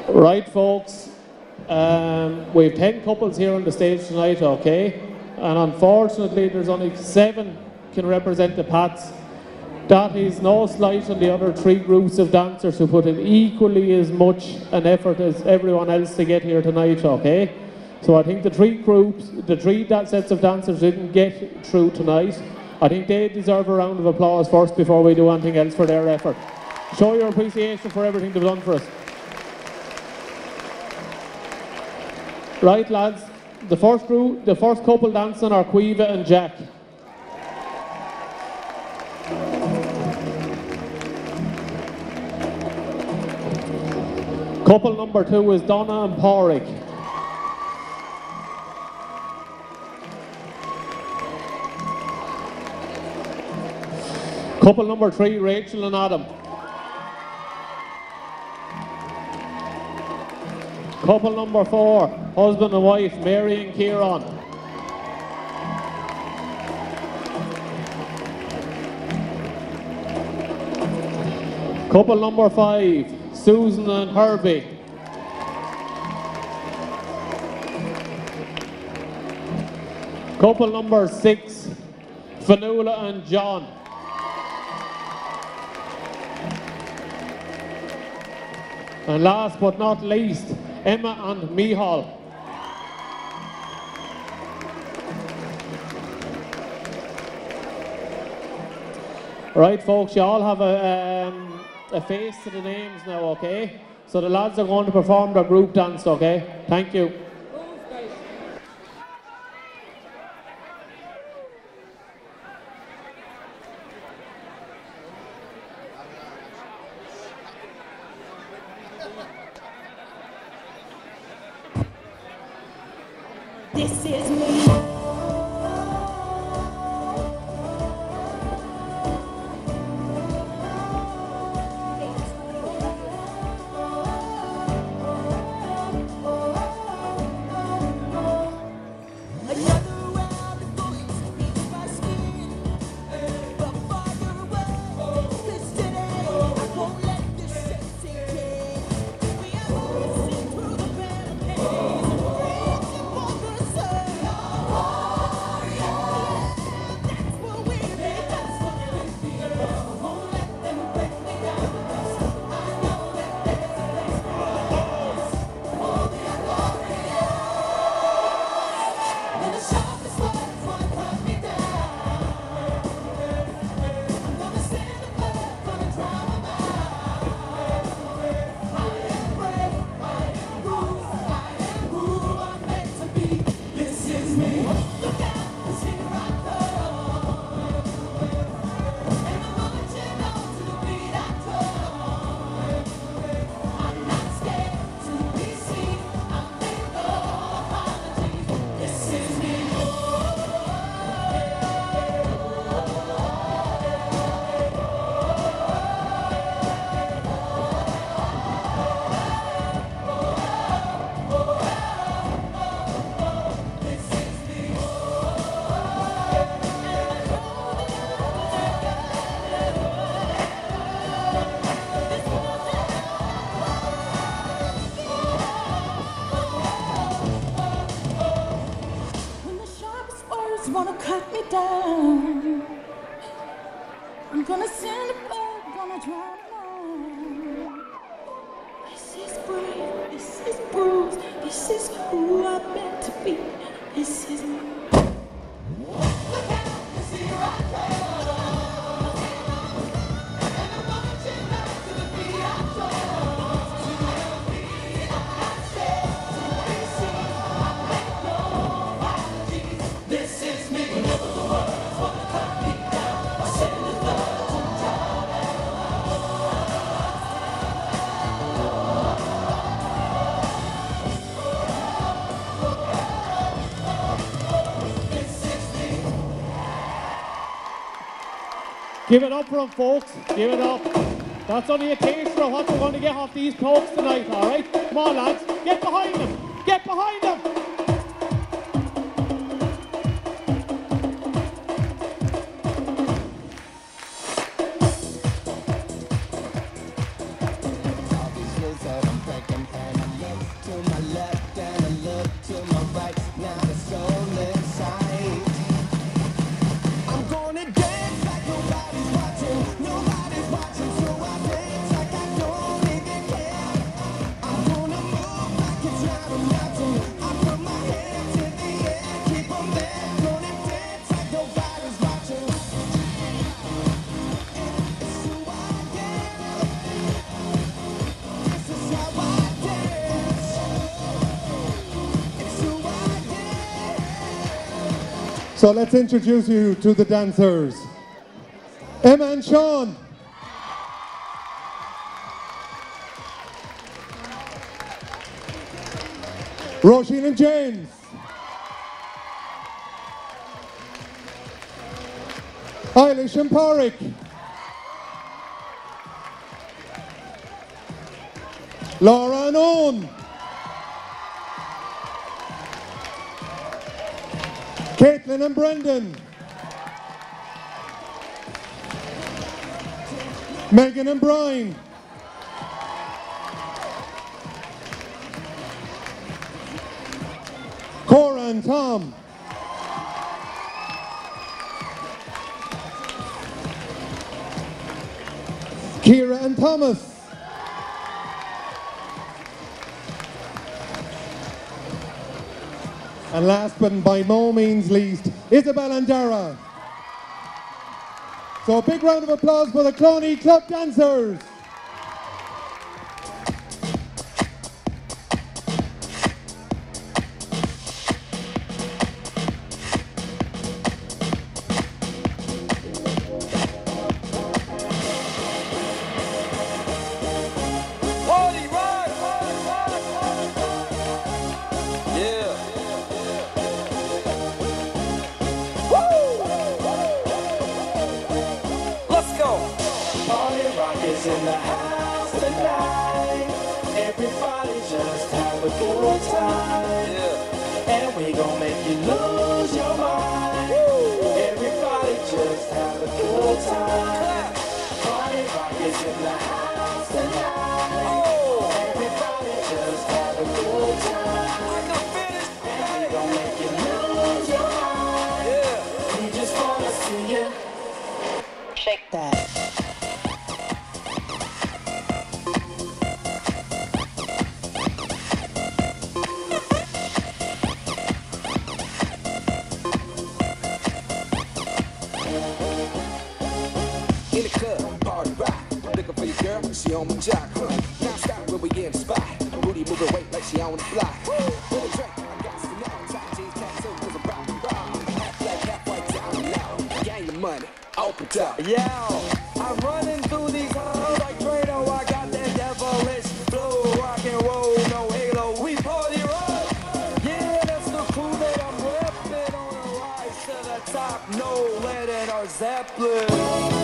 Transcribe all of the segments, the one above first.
Right, folks, we have 10 couples here on the stage tonight, okay? And unfortunately, there's only 7 can represent the Pats. That is no slight on the other 3 groups of dancers who put in equally as much an effort as everyone else to get here tonight, okay? So I think the 3 groups, the 3 sets of dancers didn't get through tonight. I think they deserve a round of applause first before we do anything else for their effort. Show your appreciation for everything they've done for us. Right, lads, the first couple dancing are Quiva and Jack. Couple number 2 is Donna and Pádraig. Couple number 3, Rachel and Adam. Couple number 4, husband and wife, Mary and Kieran. Couple number 5, Susan and Herbie. Couple number 6, Fanula and John. And last but not least, Emma and Mihal. Right, folks, you all have a face to the names now, okay? So the lads are going to perform their group dance, okay? Thank you. This is me. Wanna cut me down. I'm gonna send a bird, gonna drown them out. This is brave, this is bruised, this is who I'm meant to be. This is me. Look out, you see right there. And I'm marching back to the beat I told. To the beat I said, to be seen, I make no apologies. This is me. Whenever the words wanna cut me down, I send the birds and drown them out. This is me. Give it up for them, folks. Give it up. That's only a taste of what we're going to get off these folks tonight, all right? Come on, lads. Get behind them. Get behind them. Obviously, so I'm taking time. So let's introduce you to the dancers. Emma and Sean. Roisin and James. Eilish and Pádraig. Laura and Owen. Caitlin and Brendan. Megan and Brian. Cora and Tom. Kira and Thomas. And last but by no means least, Isabel and Dara. So a big round of applause for the Cloney Club dancers. In the house tonight, everybody just have a good time, and we gon' make you lose your mind. Everybody just have a good time. Party rock is in the house tonight. Everybody just have a good time, and we gon' make you lose your mind. We just wanna see you shake that. She on my jock, now stop when we in the spot. Booty moving weight like she on the fly. With a drink, I got some now. Top jeans, tattoo, cause I'm rock and roll. Half black, half white, down low. Gang the money, open up. Yo, I'm running through these halls like Drano. I got that devilish flow, rock and roll, no halo. We party rock. Yeah, that's the crew that I'm repping on a rise to the top. No lead in our Zeppelin.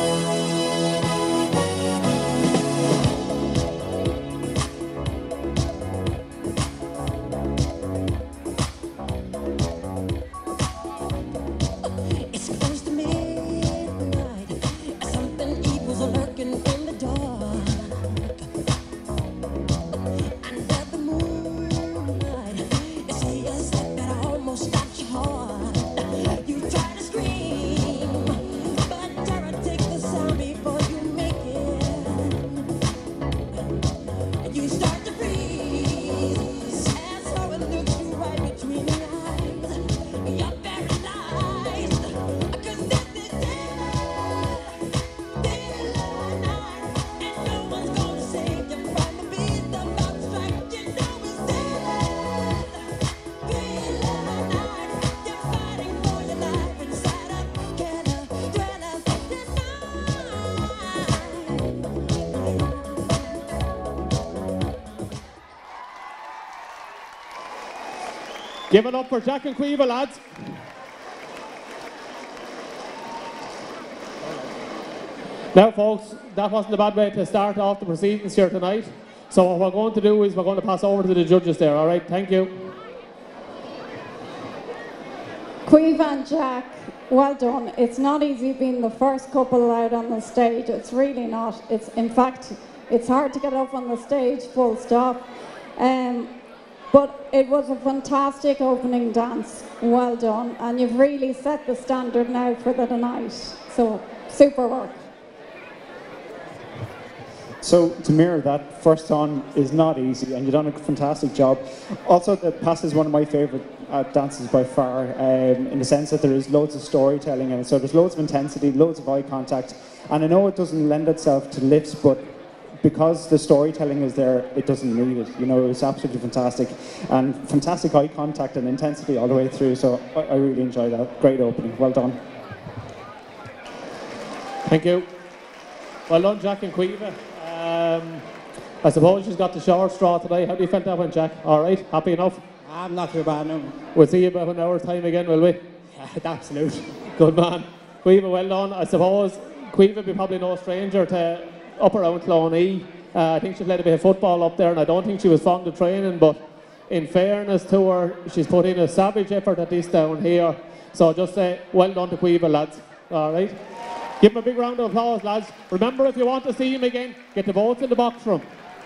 Give it up for Jack and Quiva, lads. Now, folks, that wasn't a bad way to start off the proceedings here tonight. So what we're going to do is we're going to pass over to the judges there, all right? Thank you. Quiva and Jack, well done. It's not easy being the first couple out on the stage. It's really not. In fact, it's hard to get up on the stage, full stop. But it was a fantastic opening dance. Well done. And you've really set the standard now for the night. So, super work. So to mirror that, first on is not easy, and you've done a fantastic job. Also, the pass is one of my favourite dances by far, in the sense that there is loads of storytelling in it. So there's loads of intensity, loads of eye contact, and I know it doesn't lend itself to lifts, but because the storytelling is there, it doesn't need it. You know, it was absolutely fantastic, and fantastic eye contact and intensity all the way through. So I really enjoyed that. Great opening. Well done. Thank you. Well done, Jack and Quiva. I suppose she's got the short straw today. How do you felt that one, Jack? All right, happy enough? I'm not too bad now. We'll see you about an hour's time again, will we? Absolutely. Good man. Quiva, well done. I suppose Quiva be probably no stranger to up around Clonee. I think she played a bit of football up there, and I don't think she was fond of training, but in fairness to her, she's put in a savage effort at this down here. So just say, well done to Quiva, lads. All right? Give him a big round of applause, lads. Remember, if you want to see him again, get the votes in the box for him.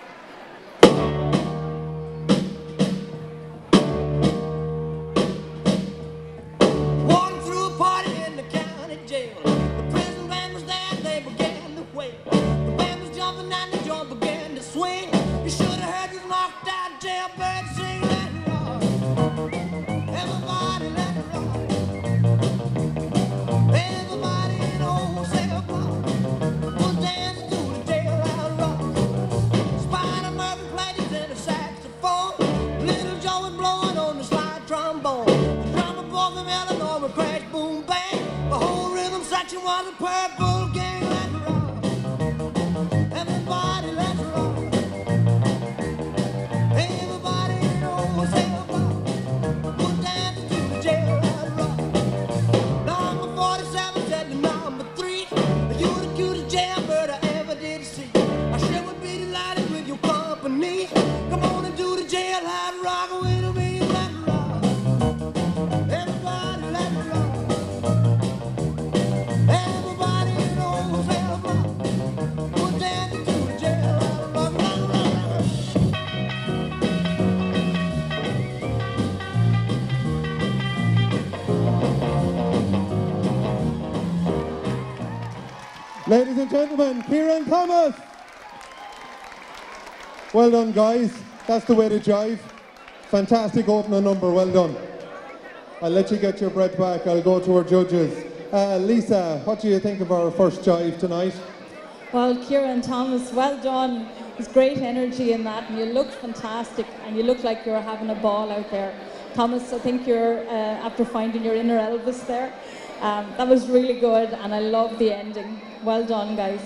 Walking through a party in the county jail. The prison band was there and they began to wail. The band was jumping and the joint began to swing. You should have heard this knocked out jailbird sing. Let it rock. Everybody let it rock. Everybody in old Santa Claus was dancing to the jailhouse rock. Spider Murphy played his inner saxophone. Little Joe was blowing on the slide trombone. The drummer boy from Illinois would crash, boom, bang. The whole rhythm section was a purple gang. Let it rock. Everybody let it rock. Everybody in old Santa Claus was dancing to the jailhouse rock. Number 47 said to number 3, you the cutest jailbird I ever did see. I sure would be delighted with your company. Come on and do the jailhouse rock with me. Let it rock. Everybody let it rock. Everybody in old Santa Claus was dancing to the jailhouse rock. Rock, rock, rock. Ladies and gentlemen, Kieran Thomas. Well done, guys. That's the way to jive. Fantastic opening number. Well done. I'll let you get your breath back. I'll go to our judges. Lisa, what do you think of our first jive tonight? Well, Kieran Thomas, well done. There's great energy in that, and you look fantastic, and you look like you're having a ball out there. Thomas, I think you're, after finding your inner Elvis there, that was really good, and I love the ending. Well done, guys.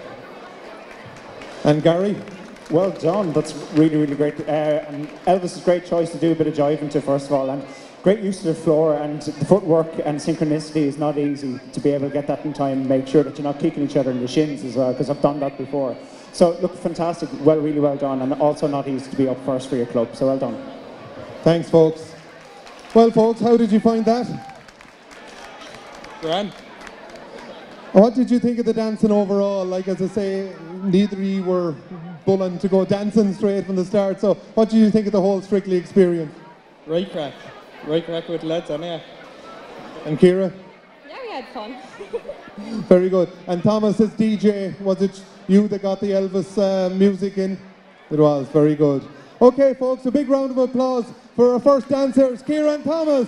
And Gary? Well done. That's really, really great. And Elvis is a great choice to do a bit of jiving to, first of all. And great use of the floor, and the footwork and synchronicity is not easy to be able to get that in time. Make sure that you're not kicking each other in the shins as well, because I've done that before. So look, fantastic. Well, really well done. And also not easy to be up first for your club. So well done. Thanks, folks. Well, folks, how did you find that? Grand. What did you think of the dancing overall? Like, as I say, neither of you were bulling to go dancing straight from the start. So what do you think of the whole Strictly experience? Right crack. Right crack with lads, anyway. And Ciara? Yeah, we had fun. Very good. And Thomas, as DJ, was it you that got the Elvis music in? It was. Very good. Okay, folks, a big round of applause for our first dancers, Ciara and Thomas.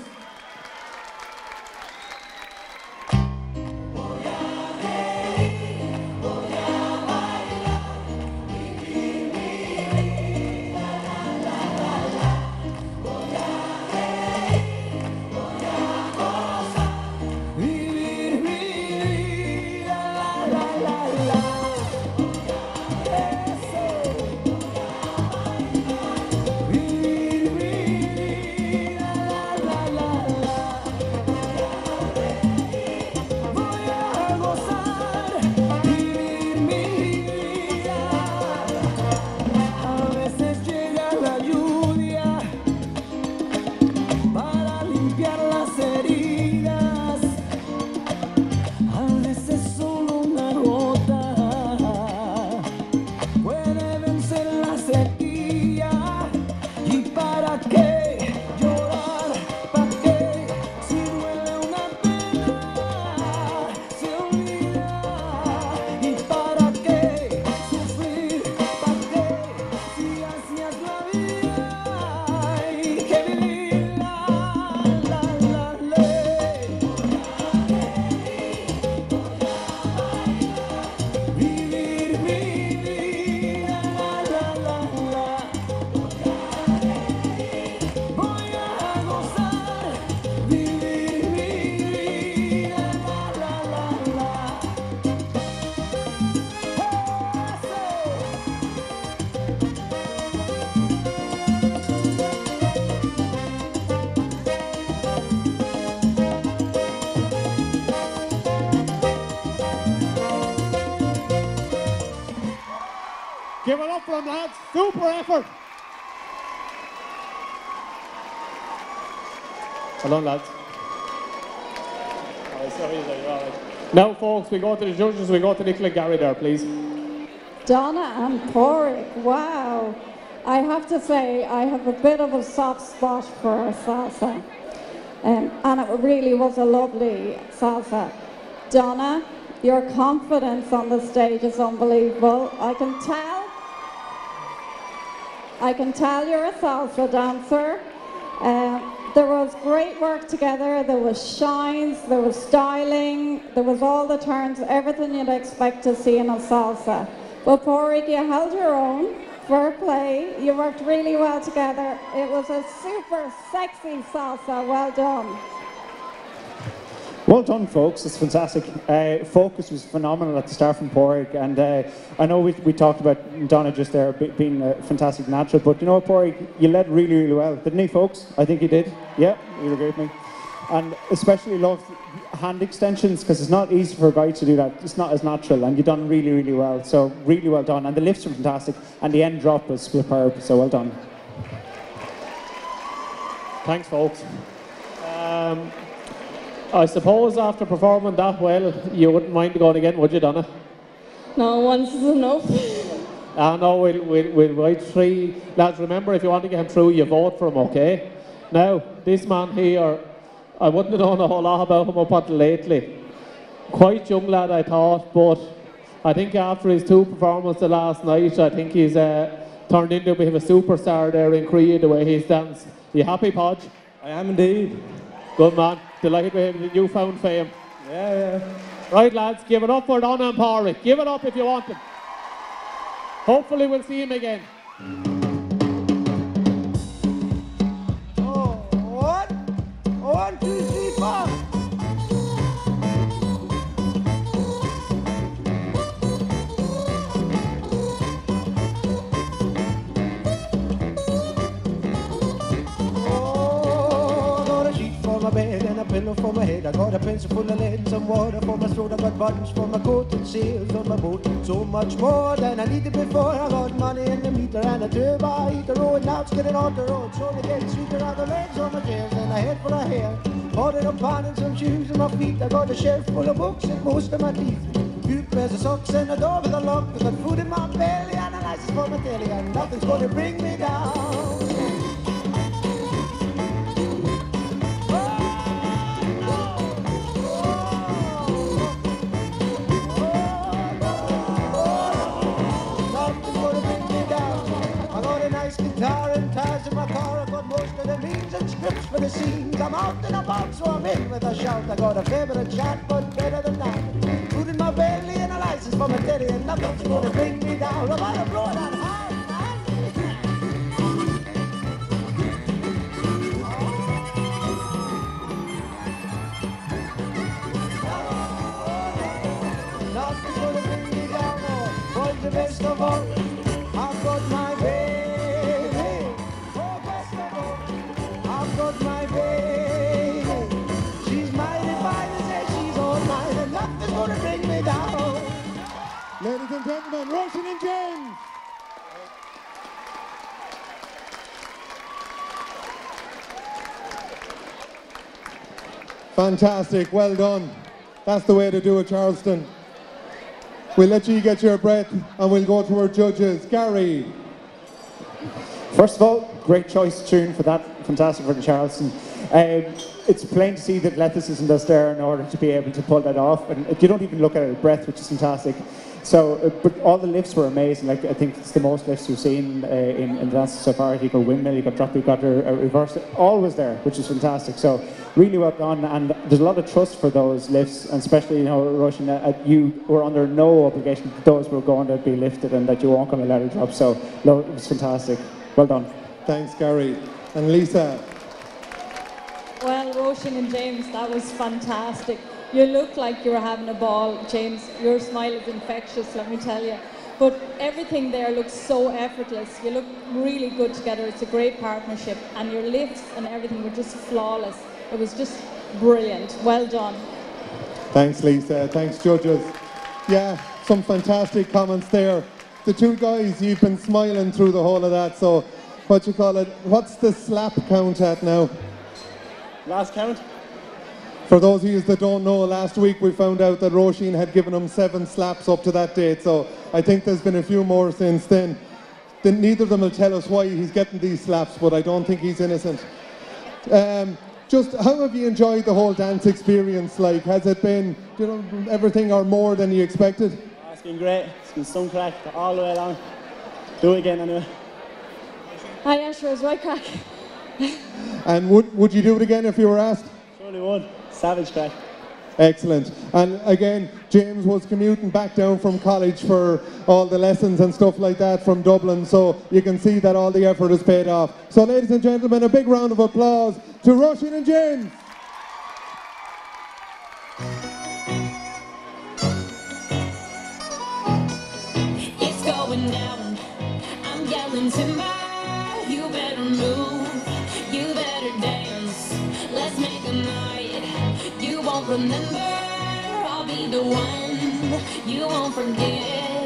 La la la done, lads. Super effort. Well done, lads. Oh, sorry, you're all right. Now, folks, we go to the judges. We go to Nicola Gary there, please. Donna and Porrick, wow. I have to say, I have a bit of a soft spot for salsa. And it really was a lovely salsa. Donna, your confidence on the stage is unbelievable. I can tell you're a salsa dancer. There was great work together. There was shines, there was styling, there was all the turns, everything you'd expect to see in a salsa. But Porrick, you held your own. Fair play. You worked really well together. It was a super sexy salsa. Well done. Well done, folks. It's fantastic. Focus was phenomenal at the start from Porrick, and I know we talked about Donna just there being a fantastic natural, but you know what, Porrick, you led really, really well, didn't he, folks? I think you did. Yeah, you agree with me. And especially loved hand extensions, because it's not easy for a guy to do that. It's not as natural, and you've done really, really well. So really well done. And the lifts were fantastic, and the end drop was superb. So well done. Thanks, folks. I suppose after performing that well, you wouldn't mind going again, would you, Donna? No, once is enough. No, we'll write 3. Lads, remember, if you want to get him through, you vote for him, okay? Now, this man here, I wouldn't have known a whole lot about him up until lately. Quite young lad, I thought, but I think after his 2 performances last night, I think he's turned into a bit of a superstar there in Creed, the way he's danced. You happy, Podge? I am indeed. Good man. Delighted with him, you found fame. Yeah. Right, lads, give it up for Donna and Porrick. Give it up if you want him. Hopefully we'll see him again. One, two, three, four. Oh, got a sheet for my bed and a pillow for my head. I got a pencil full of lead and some water for my throat. I got buttons for my coat and sails on my boat. So much more than I needed before. I got money in the meter and a turbo heater. Oh, and now it's getting on the road. So they get sweeter on the legs on my chairs and a head full of hair. Ordered a pan and some shoes on my feet. I got a shelf full of books and most of my teeth. Few pairs of socks and a door with a lock. I got food in my belly and a license for my telly. And nothing's gonna bring me down. Guitar and tires in my car. I got most of the means and scripts for the scenes. I'm out and about, so I'm in with a shout. I got a favorite chat, but better than that. Food in my belly and a license for my teddy, and nothing's gonna bring me down. I'm gonna blow it on high. Nothing's gonna bring me down. Oh, boys, the best of all. I've got my baby. My baby, she's mighty fine and says she's all mine, and nothing's gonna bring me down. Ladies and gentlemen, Roisin and James. Fantastic, well done. That's the way to do it, Charleston. We'll let you get your breath and we'll go to our judges. Gary. First of all, great choice tune for that. Fantastic for the Charleston. It's plain to see that athleticism that's there in order to be able to pull that off. And you don't even look at it, breath, which is fantastic. So, but all the lifts were amazing. Like, I think it's the most lifts we've seen in dance so far. You got windmill, you got drop, you got a reverse. All was there, which is fantastic. So, really well done. And there's a lot of trust for those lifts, and especially, you know, Roisin, you were under no obligation that those were going to be lifted and that you weren't going to let it drop. So, no, it was fantastic. Well done. Thanks, Gary. And Lisa. Well, Roisin and James, that was fantastic. You look like you were having a ball, James. Your smile is infectious, let me tell you. But everything there looks so effortless. You look really good together. It's a great partnership. And your lifts and everything were just flawless. It was just brilliant. Well done. Thanks, Lisa. Thanks, judges. Yeah, some fantastic comments there. the two guys, you've been smiling through the whole of that, so what you call it, what's the slap count at now? Last count? For those of you that don't know, last week we found out that Roisin had given him 7 slaps up to that date, so I think there's been a few more since then. Neither of them will tell us why he's getting these slaps, but I don't think he's innocent. Just how have you enjoyed the whole dance experience? Like, has it been, you know, everything or more than you expected? It's been great. It's been some crack all the way along. Do it again anyway. Hi, Asher, it's right crack. And would you do it again if you were asked? Surely would. Savage crack. Excellent. And again, James was commuting back down from college for all the lessons and stuff like that from Dublin, so you can see that all the effort has paid off. So ladies and gentlemen, a big round of applause to Roisin and James. It's going down. I'm yelling timber. You better move. You better dance. Let's make a night. You won't remember. I'll be the one. You won't forget.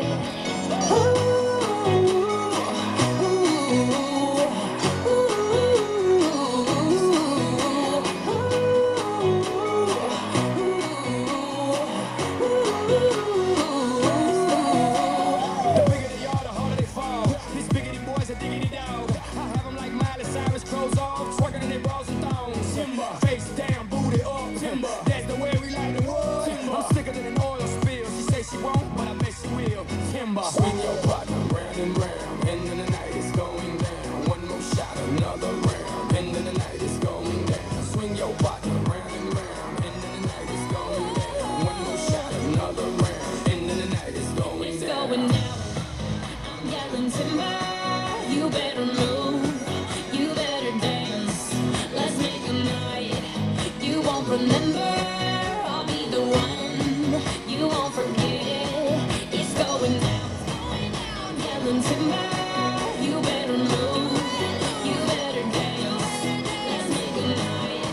Swing your partner round and round, and then the night is going down. One more shot, another round, and then the night is going down. Swing your partner round and round, and then the night is going down. One more shot, another round, and then the night is going down. It's going down. I'm yelling timber. You better move. You better dance. Let's make a night. You won't remember. I'll be the one. You won't forget. It's going down. Timber, you better move, you better dance, let's make a night.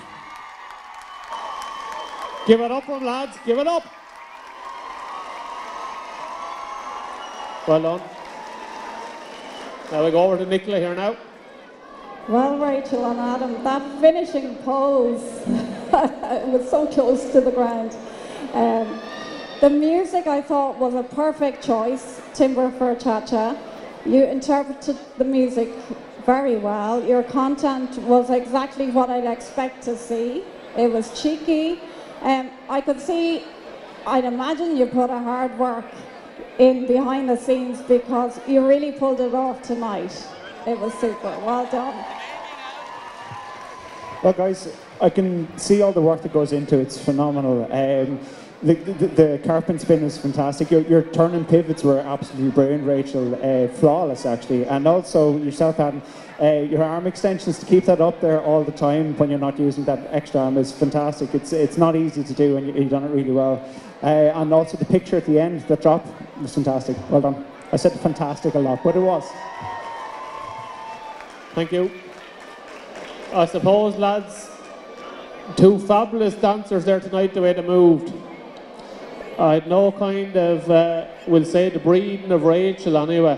Give it up for them, lads, give it up. Well done. Now we go over to Nicola here now. Well, Rachel and Adam, that finishing pose, it was so close to the ground. The music I thought was a perfect choice, Timber for Cha-Cha. You interpreted the music very well. Your content was exactly what I'd expect to see. It was cheeky. I could see, I'd imagine you put a hard work in behind the scenes because you really pulled it off tonight. It was super. Well done. Well, guys, I can see all the work that goes into it. It's phenomenal. The carpet spin was fantastic. Your turn and pivots were absolutely brilliant, Rachel. Flawless, actually. And also, yourself, Adam, your arm extensions, to keep that up there all the time when you're not using that extra arm is fantastic. It's not easy to do, and you've done it really well. And also the picture at the end, that drop, was fantastic. Well done. I said fantastic a lot, but it was. Thank you. I suppose, lads, two fabulous dancers there tonight, the way they moved. I had no kind of, we'll say, the breeding of Rachel anyway.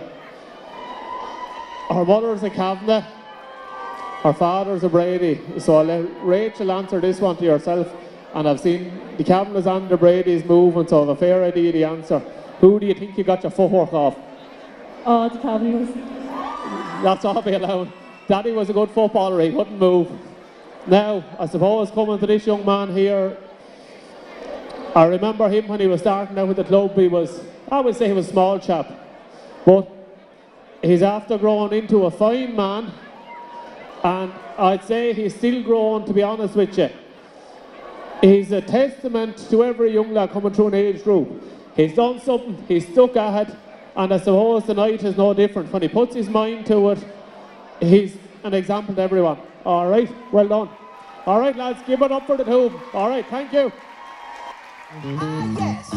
Her mother's a Kavanagh, her father's a Brady, so I'll let Rachel answer this one to yourself. And I've seen the Kavanaghs and the Bradys moving, so I have a fair idea of the answer. Who do you think you got your footwork off? Oh, the Kavanaghs. That's all be allowed. Daddy was a good footballer, he couldn't move. Now, I suppose coming to this young man here, I remember him when he was starting out with the club. I would say he was a small chap, but he's after growing into a fine man, and I'd say he's still growing, to be honest with you. He's a testament to every young lad coming through an age group. He's done something, he's stuck ahead, and I suppose tonight is no different. When he puts his mind to it, he's an example to everyone. All right, well done. All right, lads, give it up for the two. All right, thank you. Yes.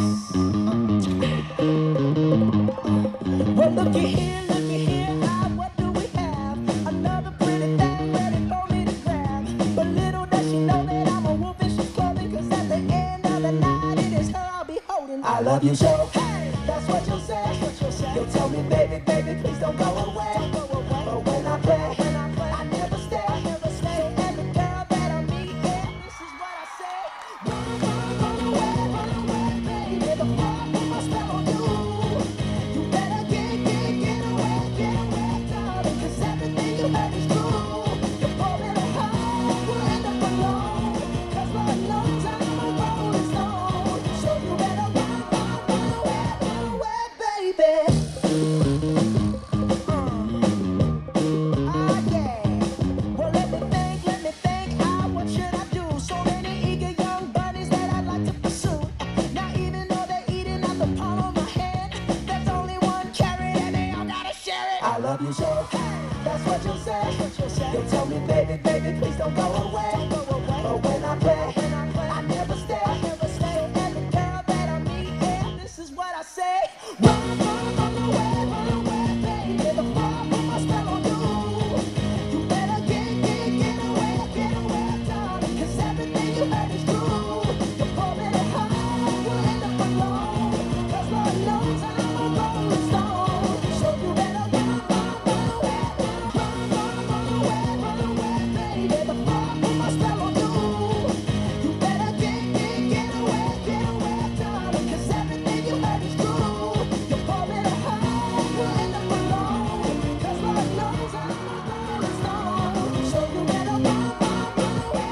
Well, looky here, now what do we have? Another pretty thing ready for me to grab. But little does she know that I'm a wolf in sheep's clothing, 'cause at the end of the night, it is her I'll be holding. I love you so, hey, that's what you'll say, you'll tell what you say. You told me, baby, baby, please don't go away. But when I play, I never stay. So every girl that I meet, yeah, this is what I say. Run, run away, baby. The fire put my spell on you. You better get away, darling. 'Cause everything you heard is true. You're pouring it hard, you end up alone. 'Cause Lord knows I'm a rolling stone. So you better run away, baby. The fire put my spell on you. You better get away, darling. 'Cause everything you heard is true. You're pouring it hard, you end up alone. 'Cause Lord knows I'm a rolling stone. So you better run away.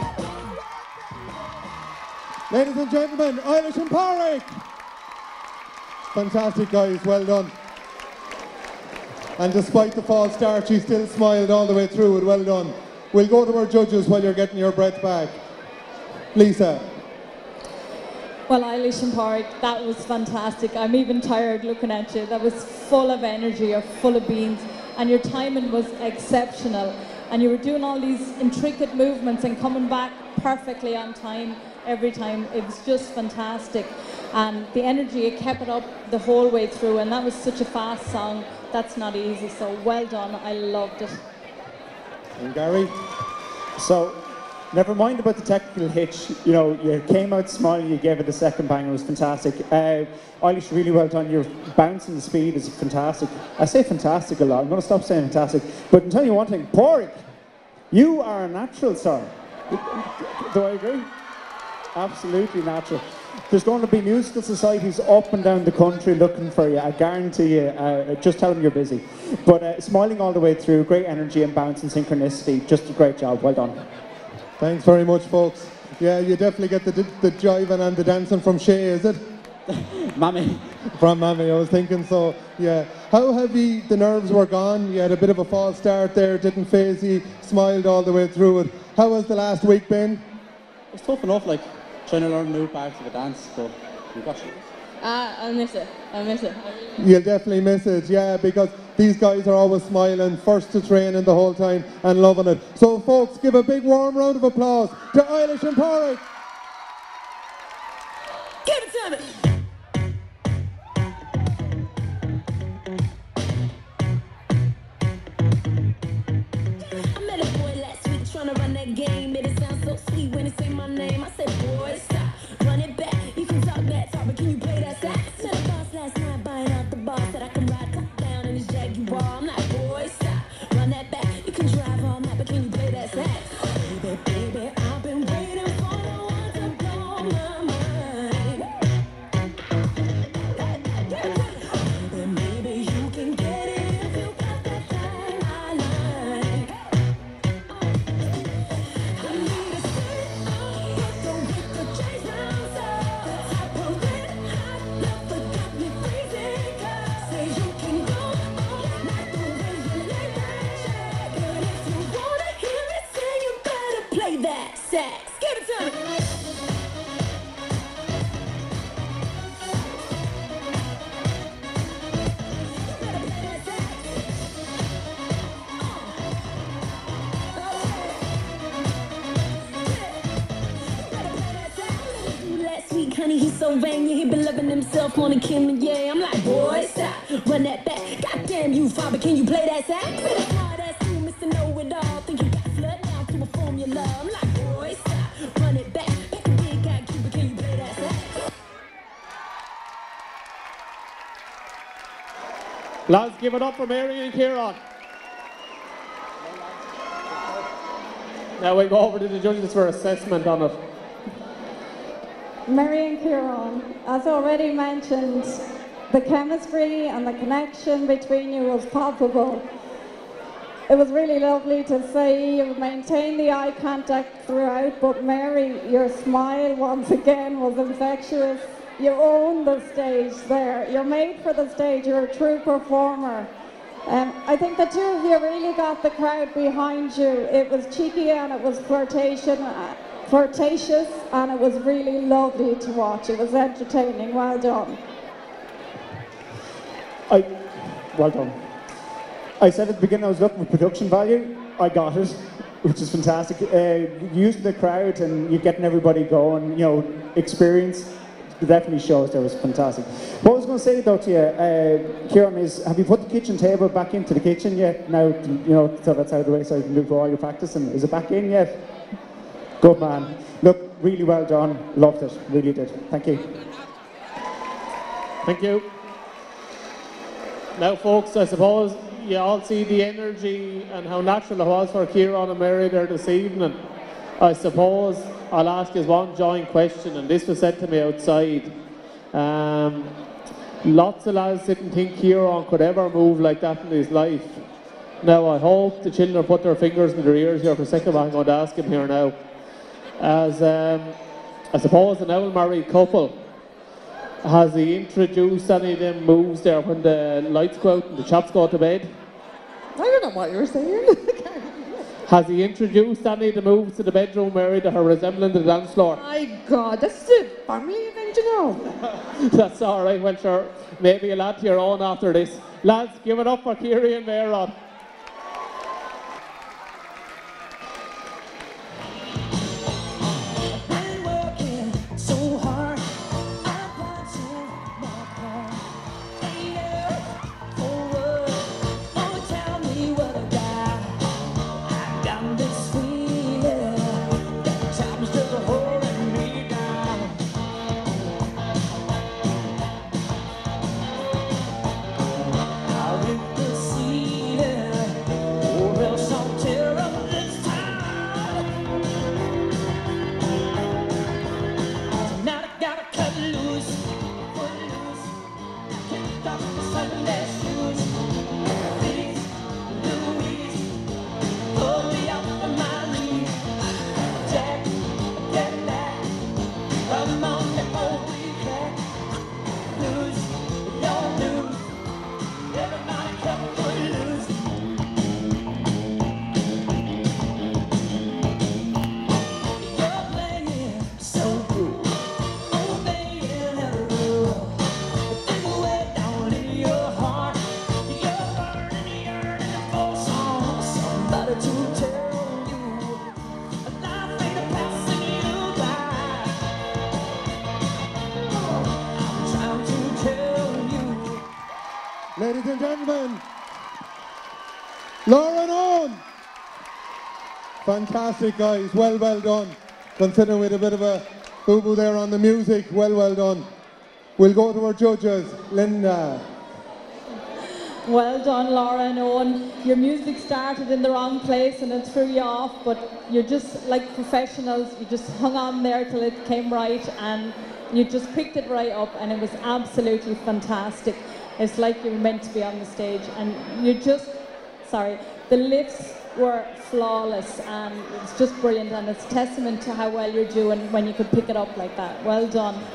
Ladies and gentlemen, Eilish and Pádraig. Fantastic, guys, well done. And despite the false start, she still smiled all the way through it, well done. We'll go to our judges while you're getting your breath back. Lisa. Well, Eilish and Pádraig, that was fantastic. I'm even tired looking at you. That was full of energy, you're full of beans, and your timing was exceptional. And you were doing all these intricate movements and coming back perfectly on time every time. It was just fantastic. And the energy, you kept it up the whole way through, and that was such a fast song. That's not easy, so well done. I loved it. And Gary. So, never mind about the technical hitch. You know, you came out smiling, you gave it a second bang, it was fantastic. Eilish, really well done. Your bounce and speed is fantastic. I say fantastic a lot. I'm going to stop saying fantastic. But I'll tell you one thing, Pádraig, you are a natural, sir. Do I agree? Absolutely natural. There's going to be musical societies up and down the country looking for you, I guarantee you. Just tell them you're busy. But smiling all the way through, great energy and bounce and synchronicity. Just a great job. Well done. Thanks very much, folks. Yeah, you definitely get the jiving and the dancing from Shay, is it? Mammy. From Mammy, I was thinking so, yeah. How heavy the nerves were gone? You had a bit of a false start there, didn't phase you, smiled all the way through it. How has the last week been? It's tough enough, like, trying to learn new parts of a dance, but you got it. I miss it. I miss it. You'll definitely miss it, yeah, because these guys are always smiling, first to training the whole time and loving it. So, folks, give a big warm round of applause to Eilish and Pádraig. Give it to me. I met a boy last week trying to run that game. Made it sound so sweet when he say my name. I said, boy, stop, run it back. You can talk that talk, but can you play that sax? Met a boss last night buying out the boss. Said I can ride top down in his Jaguar. I'm like, boy, stop, run that back. You can drive all night, but can you play that sax? Baby, baby, I've been waiting for the one to blow my mind. Baby, maybe you can get it if you got that thing I like. I need a sit up, but don't get the chase down, sir. The type of red hot love that got me freezing. Say you can go all night the way you lay that check. And if you wanna hear me sing, you better play that sax. Give it to me. Last week, honey, he's so vain, yeah, he been loving himself on a Kim and yeah. I'm like, boy, stop, run that back. Goddamn you, father, can you play that sax? Better hard ass you, Mr. Know-It-All. Think you got flood down to a formula. I'm like, boy, stop, run it back. Back a big guy, Cuba, can you play that sax? Lads, give it up for Mary and Kieran. Now we go over to the judges for assessment on it. Mary and Kieran, as already mentioned, the chemistry and the connection between you was palpable. It was really lovely to see you maintain the eye contact throughout, but Mary, your smile once again was infectious. You own the stage there. You're made for the stage. You're a true performer. I think the two of you really got the crowd behind you. It was cheeky and it was flirtatious, and it was really lovely to watch. It was entertaining. Well done. Well done. I said at the beginning I was looking for production value. I got it, which is fantastic. Using the crowd and you getting everybody going, you know, experience. It definitely shows there was fantastic. What I was going to say though to you, Kieran, is have you put the kitchen table back into the kitchen yet? Now, you know, so that's out of the way so you can do all your practicing. Is it back in yet? Good man. Look, really well done. Loved it. Really did. Thank you. Thank you. Now, folks, I suppose you all see the energy and how natural it was for Kieran and Mary there this evening. I suppose I'll ask you one joint question, and this was said to me outside. Lots of lads didn't think Kieran could ever move like that in his life. Now, I hope the children put their fingers in their ears here for a second, but I'm going to ask him here now. As I suppose an old married couple, has he introduced any of them moves there when the lights go out and the chaps go to bed? I don't know what you were saying. Has he introduced any of the moves to the bedroom area that are resembling the dance floor? My God, that's the family event, you know. That's all right, well sure, maybe you'll add to your own after this. Lads, give it up for Kieran and Mayron. Ladies and gentlemen, Lauren Owen. Fantastic, guys. Well done. Considering we had a bit of a boo-boo there on the music, well done. We'll go to our judges. Linda. Well done, Laura and Owen. Your music started in the wrong place and it threw you off, but you're just like professionals. You just hung on there till it came right and you just picked it right up and it was absolutely fantastic. It's like you were meant to be on the stage and you just, the lifts were flawless and it's just brilliant and it's testament to how well you're doing when you could pick it up like that. Well done.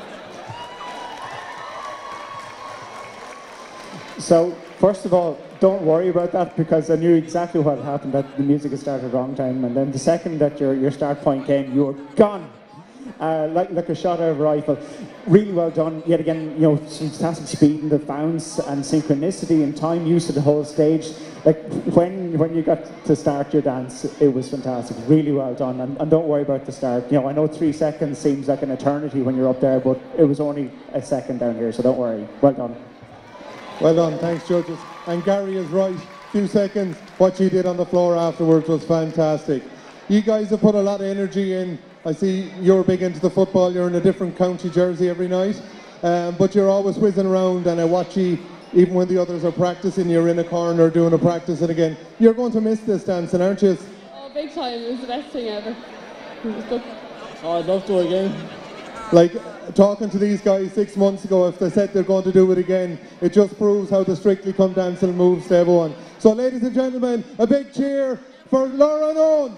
So, first of all, don't worry about that because I knew exactly what happened, that the music had started wrong time, and then the second that your start point came, you were gone. Like a shot out of a rifle. Really well done. Yet again, you know, fantastic speed and the bounce and synchronicity and time use of the whole stage. Like when you got to start your dance, it was fantastic. Really well done. And don't worry about the start. You know, I know 3 seconds seems like an eternity when you're up there, but it was only a second down here, so don't worry. Well done. Well done, thanks judges. And Gary is right, 2 seconds. What you did on the floor afterwards was fantastic. You guys have put a lot of energy in. I see you're big into the football, you're in a different county jersey every night, but you're always whizzing around and I watch you, even when the others are practicing, you're in a corner doing a practice, and again, you're going to miss this dancing, aren't you? Oh, big time, it was the best thing ever. It was good. Oh, I'd love to again. Like, talking to these guys 6 months ago, if they said they're going to do it again, it just proves how the Strictly Come Dancing moves to everyone. So ladies and gentlemen, a big cheer for Lauren Owen.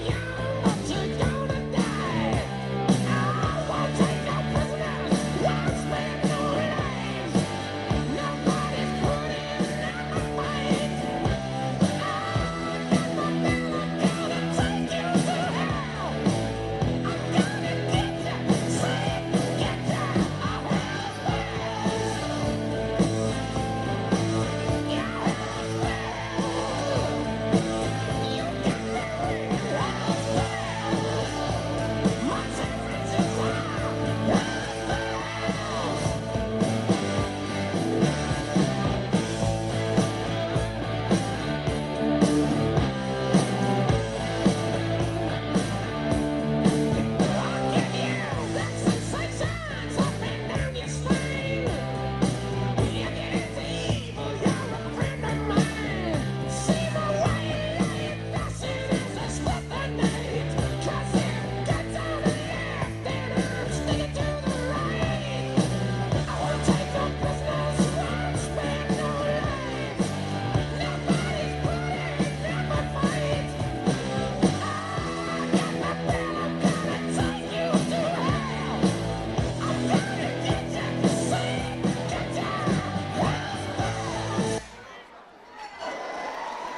One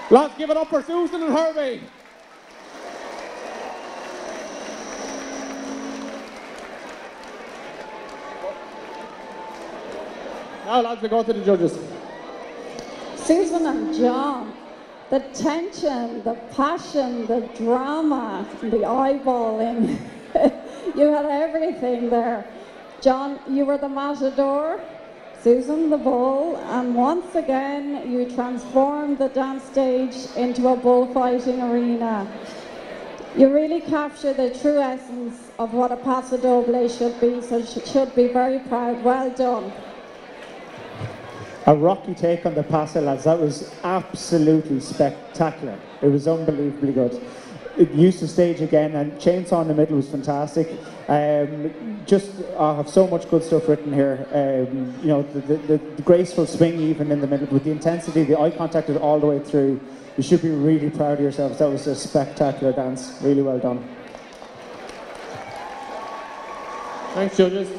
Lads, give it up for Susan and Herbie. Now, lads, we go to the judges. Susan and John, the tension, the passion, the drama, the eyeballing. You had everything there. John, you were the matador, Susan the bull, and once again you transformed the dance stage into a bullfighting arena. You really captured the true essence of what a Paso Doble should be, so you should be very proud. Well done. A rocky take on the Paso, lads. That was absolutely spectacular. It was unbelievably good. It used the stage again, and Chainsaw in the middle was fantastic. I have so much good stuff written here. You know, the graceful swing even in the middle, with the intensity, the eye contact all the way through. You should be really proud of yourselves. That was a spectacular dance. Really well done. Thanks, judges.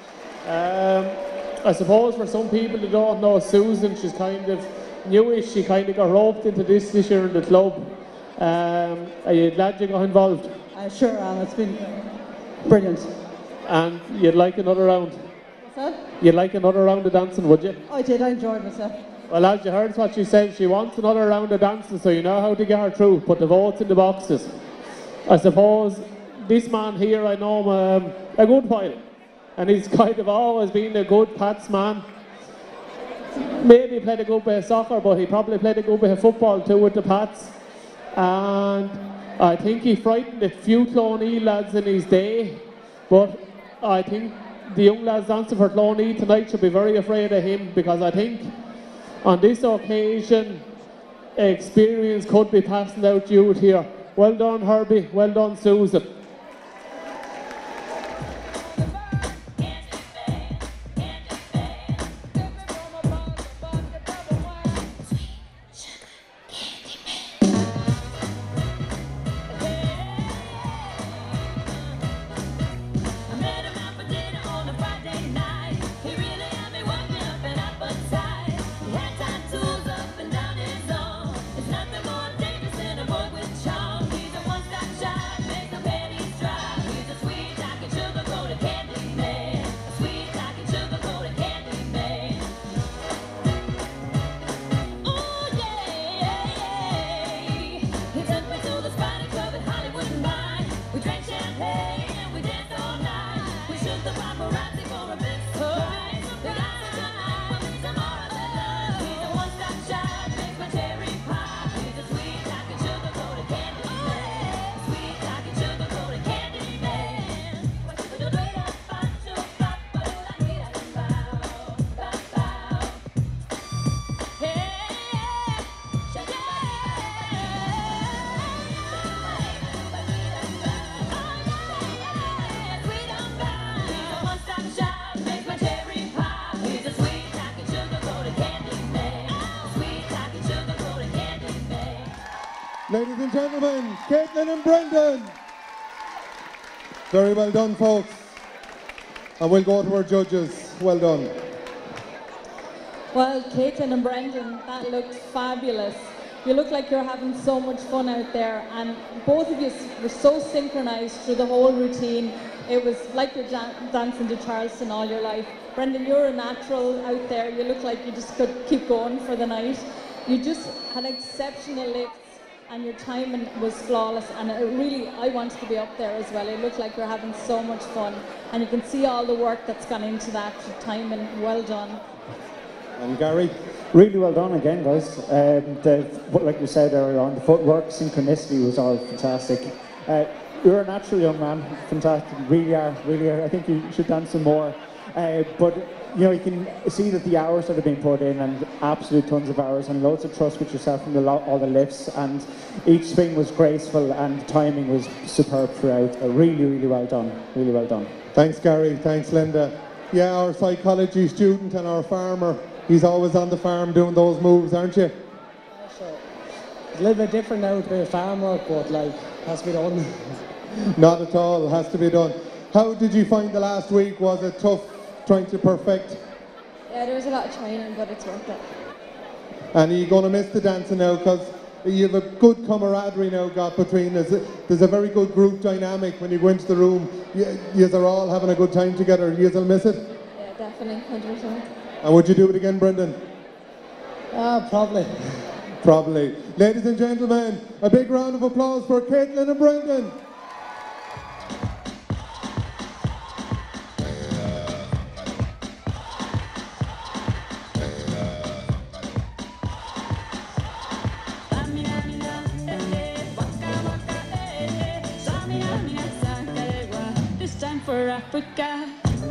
I suppose for some people that don't know Susan, she's kind of newish. She kind of got roped into this year in the club. Are you glad you got involved? I sure am. It's been brilliant. And you'd like another round? What's that? You'd like another round of dancing, would you? I did. I enjoyed myself. Well, as you heard what she said, she wants another round of dancing, so you know how to get her through. Put the votes in the boxes. I suppose this man here, I know him a good while, and he's kind of always been a good Pats man. Maybe played a good bit of soccer, but he probably played a good bit of football too with the Pats. And I think he frightened a few Clonee lads in his day, but I think the young lads dancing for Clonee tonight should be very afraid of him, because I think on this occasion experience could be passing out youth here. Well done, Herbie. Well done, Susan. Ladies and gentlemen, Caitlin and Brendan. Very well done, folks. And we'll go to our judges. Well done. Well, Caitlin and Brendan, that looked fabulous. You look like you're having so much fun out there, and both of you were so synchronized through the whole routine. It was like you're dancing to Charleston all your life. Brendan, you're a natural out there. You look like you just could keep going for the night. You just had exceptional lifts, and your timing was flawless, and it really, I wanted to be up there as well. It looked like you're having so much fun, and you can see all the work that's gone into that timing. Well done. And Gary? Really well done again, guys. Like we said earlier on, the footwork, synchronicity was all fantastic. You're a natural young man, fantastic, really are. I think you should dance some more. But you know, you can see that the hours that have been put in, and absolute tons of hours, and loads of trust with yourself from all the lifts, and each swing was graceful, and timing was superb throughout. Really well done. Really well done. Thanks, Gary. Thanks, Linda. Yeah, our psychology student and our farmer. He's always on the farm doing those moves, aren't you? Sure. It's a little bit different now to farm work, but like, has to be done. Not at all, it has to be done. How did you find the last week? Was it tough trying to perfect? Yeah, there was a lot of training, but it's worth it. And are you going to miss the dancing now? Because you have a good camaraderie now got between us. There's a very good group dynamic when you go into the room. You are all having a good time together. You'll miss it? Yeah, definitely, 100%. And would you do it again, Brendan? Probably. Probably. Ladies and gentlemen, a big round of applause for Caitlin and Brendan. This time for Africa.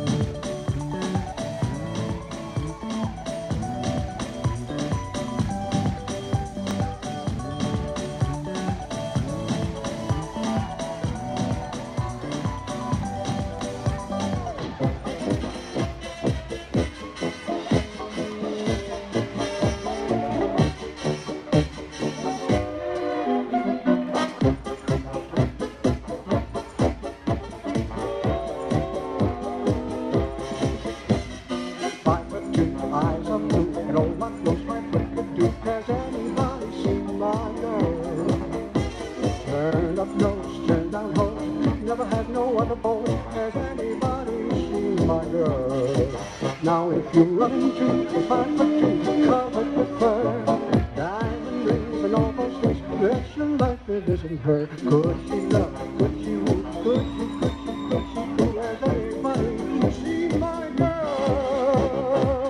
Now if you run into a 5 foot 2 covered with fur, diamond rings and all those things, that's your life, it isn't her. Could she love, could she woo, could she do as anybody? She's my girl.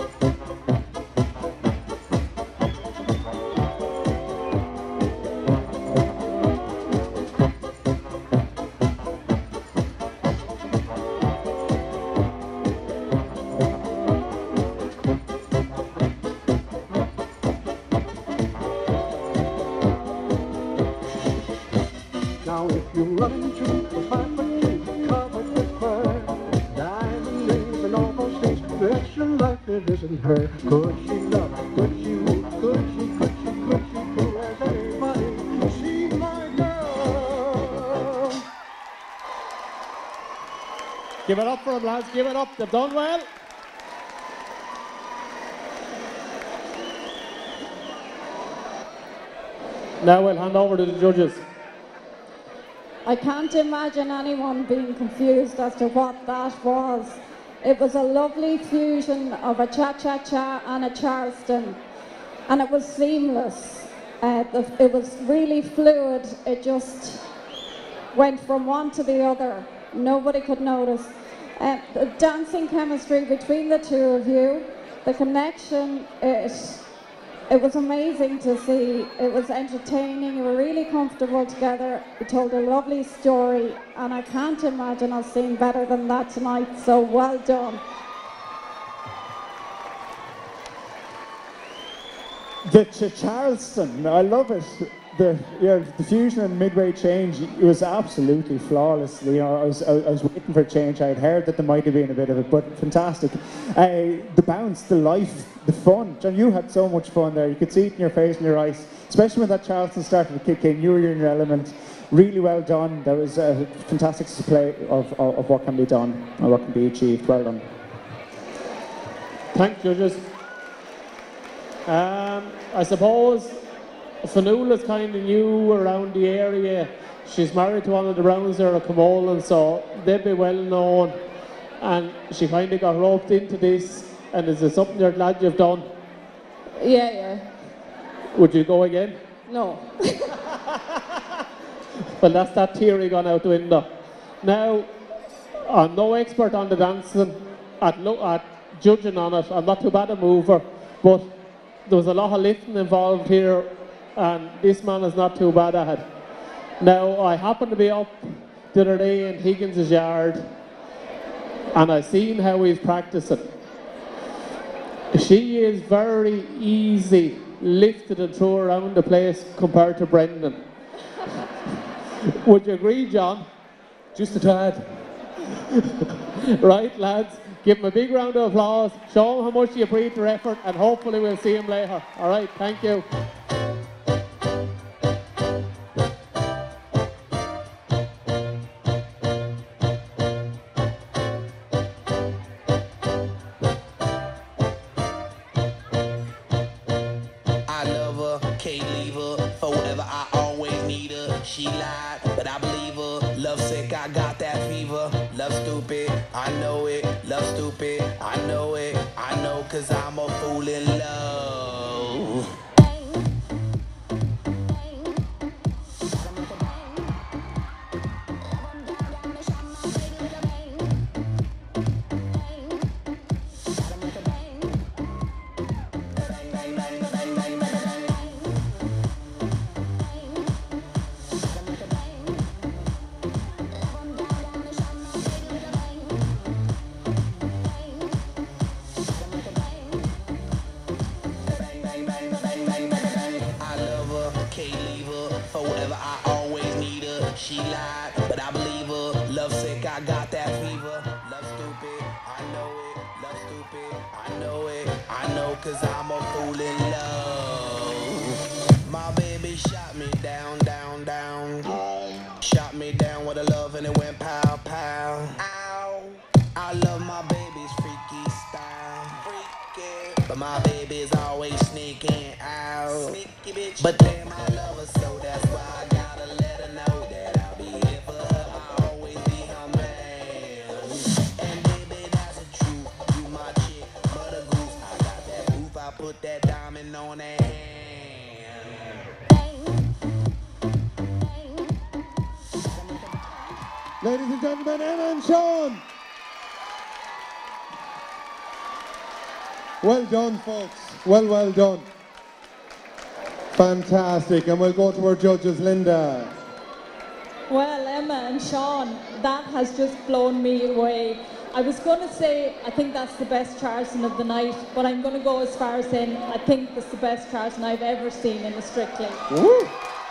Now if you run into a 5 foot 2 covered with fur, diamond rings and all those things, that's your life, it isn't her. Could she love, could she woo, could she do as anybody? She's my girl. Give it up for them, lads. Give it up. They've done well. Now we'll hand over to the judges. I can't imagine anyone being confused as to what that was. It was a lovely fusion of a cha-cha-cha and a Charleston, and it was seamless. It was really fluid. It just went from one to the other. Nobody could notice. The dancing chemistry between the two of you, the connection, it was amazing to see. It was entertaining. You were really comfortable together. You told a lovely story, and I can't imagine us seeing better than that tonight. So well done. The Charleston, I love it. The fusion and midway change, it was absolutely flawless. You know, I was waiting for change. I had heard that there might have been a bit of it, but fantastic. The bounce, the life, the fun. John, you had so much fun there. You could see it in your face and your eyes, especially when that Charleston started to kick in. You were in your element. Really well done. That was a fantastic display of what can be done and what can be achieved. Well done. Thanks, judges. I suppose Fionnuala's kind of new around the area. She's married to one of the Browns there at Camolan, so they'd be well known. And she kind of got roped into this. And is it something you're glad you've done? Yeah. Would you go again? No. Well, that's that theory gone out the window. Now, I'm no expert on the dancing, at judging on it. I'm not too bad a mover, but there was a lot of lifting involved here, and this man is not too bad at it. Now, I happened to be up the other day in Higgins' yard, and I seen how he's practicing. She is very easy lifted and throw around the place compared to Brendan. Would you agree, John? Just a tad. Right, lads, give him a big round of applause, show him how much you appreciate their effort, and hopefully we'll see him later. All right, thank you. I love her, can't leave her. she lied, but I believe her. Love sick, I got that fever. Love stupid, I know it. Love stupid, I know it. I know, cause I'm a fool in love. Forever, I always need her. She lied, but I believe her. Love sick, I got that fever. Love stupid, I know it. Love stupid, I know it. I know, cause I'm a fool in love. My baby shot me down, down, down. Shot me down with a love and it went pow, pow. Ow. I love my baby's freaky style. Freaky. But my baby's always sneaking out. Sneaky bitch. But damn, I love her so that's why I gotta let her know that I'll be here for her. I'll always be her man. And baby, that's the truth. You my chick, but a goose. I got that roof, I put that diamond on that hand. Ladies and gentlemen, Emma and Sean. Well done, folks. Well done. Fantastic. And we'll go to our judges, Linda. Well, Emma and Sean, that has just blown me away. I was going to say I think that's the best Charleston of the night, but I'm going to go as far as saying I think that's the best Charleston I've ever seen in a Strictly. Woo.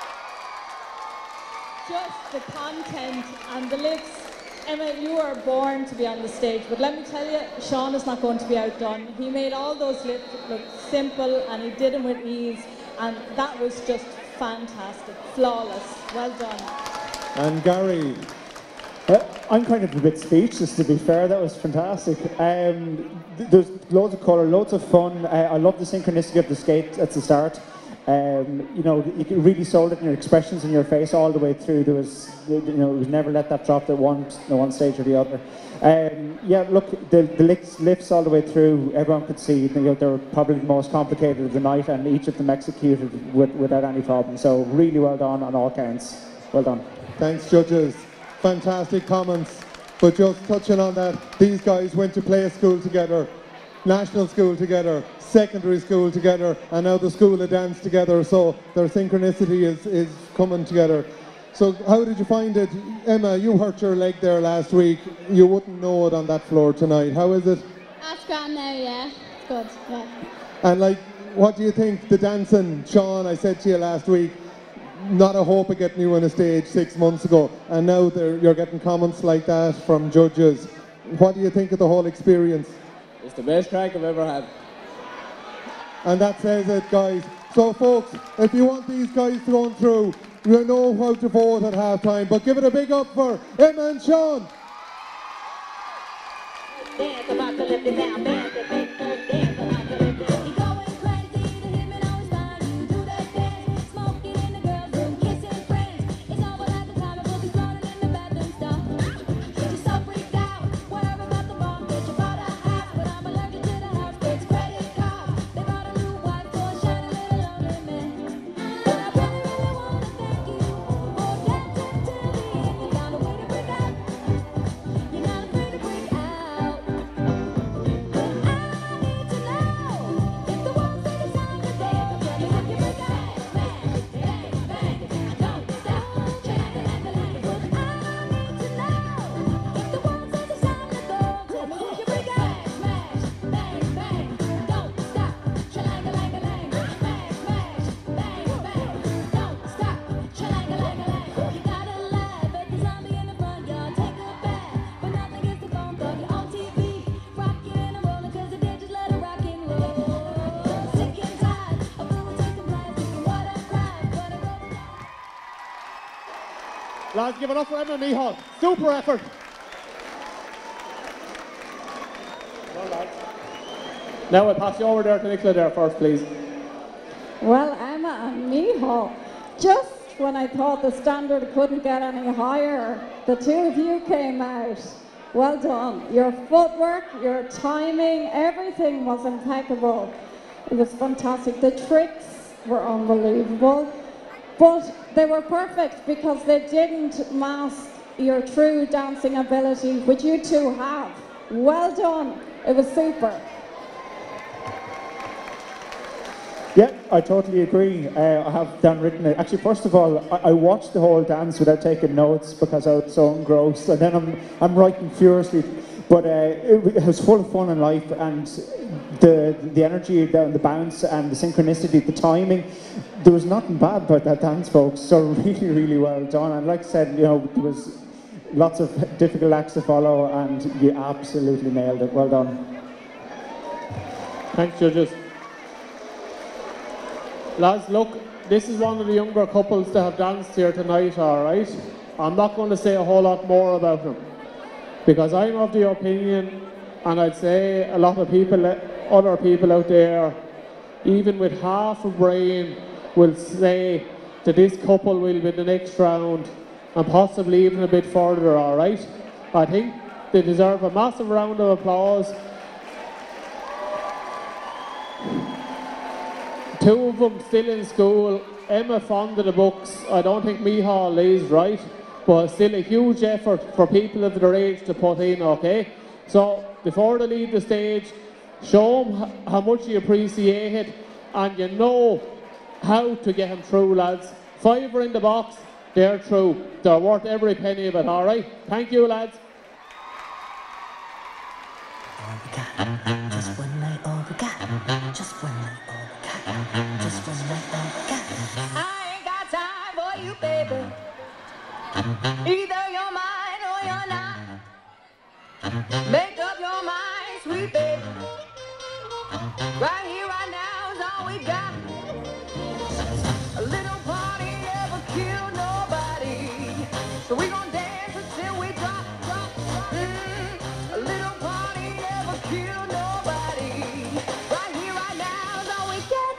Just the content and the lips. Emma, you are born to be on the stage, but let me tell you, Sean is not going to be outdone. He made all those lips look simple and he did them with ease, and that was just fantastic, flawless. Well done. And Gary. I'm kind of a bit speechless, to be fair. That was fantastic. There's loads of colour, loads of fun. I love the synchronicity of the skate at the start. You know, you really sold it in your expressions in your face all the way through. There was, you know, it was never let that drop at one stage or the other. Yeah, look, the lifts all the way through. Everyone could see. You know, they were probably the most complicated of the night, and each of them executed without any problem. So really well done on all counts. Well done. Thanks, judges. Fantastic comments. But just touching on that, these guys went to play school together, national school together, secondary school together, and now the School of Dance together, so their synchronicity is coming together. So how did you find it? Emma, you hurt your leg there last week. You wouldn't know it on that floor tonight. How is it? That's grand now, yeah. It's good, yeah. And like, what do you think, the dancing? Sean, I said to you last week, not a hope of getting you on a stage 6 months ago, and now you're getting comments like that from judges. What do you think of the whole experience? It's the best crack I've ever had. And that says it, guys. So folks, if you want these guys thrown through, you know how to vote at halftime, but give it a big up for Emma and Sean. Dance about to lift it down, dance it, make her dance about to lift it down. You going crazy, the him and always find you do that dance, smoking in the girls' room, kissing friends. It's over at the time, we'll be floating in the bathroom stuff. You're so freaked out, whatever about the bomb, bitch, you bought a house, but I'm allergic to the house, bitch, credit cards. They bought a new wife for a shiny little lonely man. But I really, really wanna thank you for dancing till the end. You found a way to break out. You're not afraid to break out. Lads, give it up for Emma Mihal. Super effort. Now I'll pass you over there to Nicola there first, please. Well, Emma and Miho, just when I thought the standard couldn't get any higher. The two of you came out. Well done. Your footwork, your timing, everything was impeccable. It was fantastic. The tricks were unbelievable. But they were perfect because they didn't mask your true dancing ability, which you two have. Well done. It was super. Yeah, I totally agree. I have down written it. Actually, first of all, I watched the whole dance without taking notes because I was so engrossed, and then I'm writing furiously. But it was full of fun and life, and the energy, the bounce, and the synchronicity, the timing. There was nothing bad about that dance, folks. So really, really well done. And like I said, you know, there was lots of difficult acts to follow, and you absolutely nailed it. Well done. Thanks, judges. Lads, look, this is one of the younger couples that have danced here tonight, all right? I'm not going to say a whole lot more about them, because I'm of the opinion, and I'd say a lot of people, other people out there, even with half a brain, will say that this couple will be the next round, and possibly even a bit further, all right? I think they deserve a massive round of applause. Two of them still in school. Emma fond of the books. I don't think Michal is, right? But still a huge effort for people of their age to put in, okay? So before they leave the stage, show them how much you appreciate it, and you know how to get them through, lads. $5 in the box, they're through. They're worth every penny of it, all right? Thank you, lads. Just one night, all we got. Just one night, all we got. Just one night, all we got. I ain't got time for you, baby. Either you're mine or you're not. Make up your mind, sweet baby. Right here, right now is all we got. A little party never killed nobody, so we gon' dance until we drop. A little party never killed nobody. Right here, right now is all we get.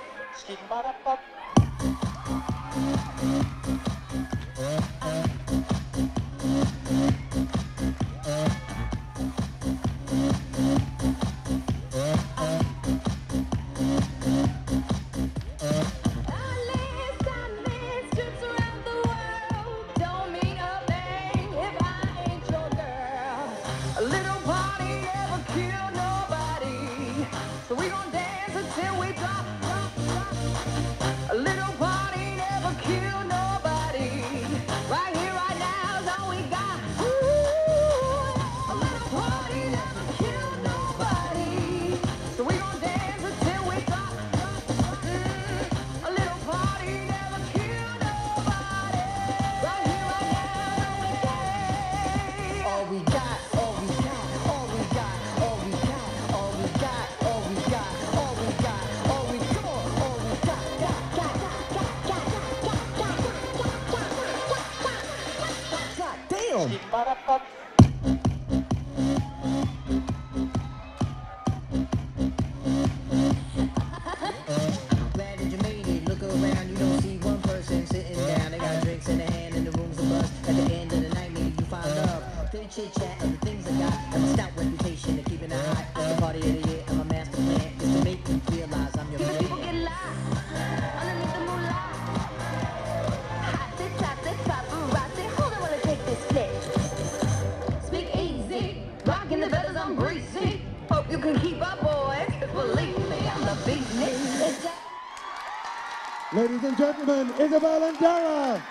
Ladies and gentlemen, Isabel and Dara.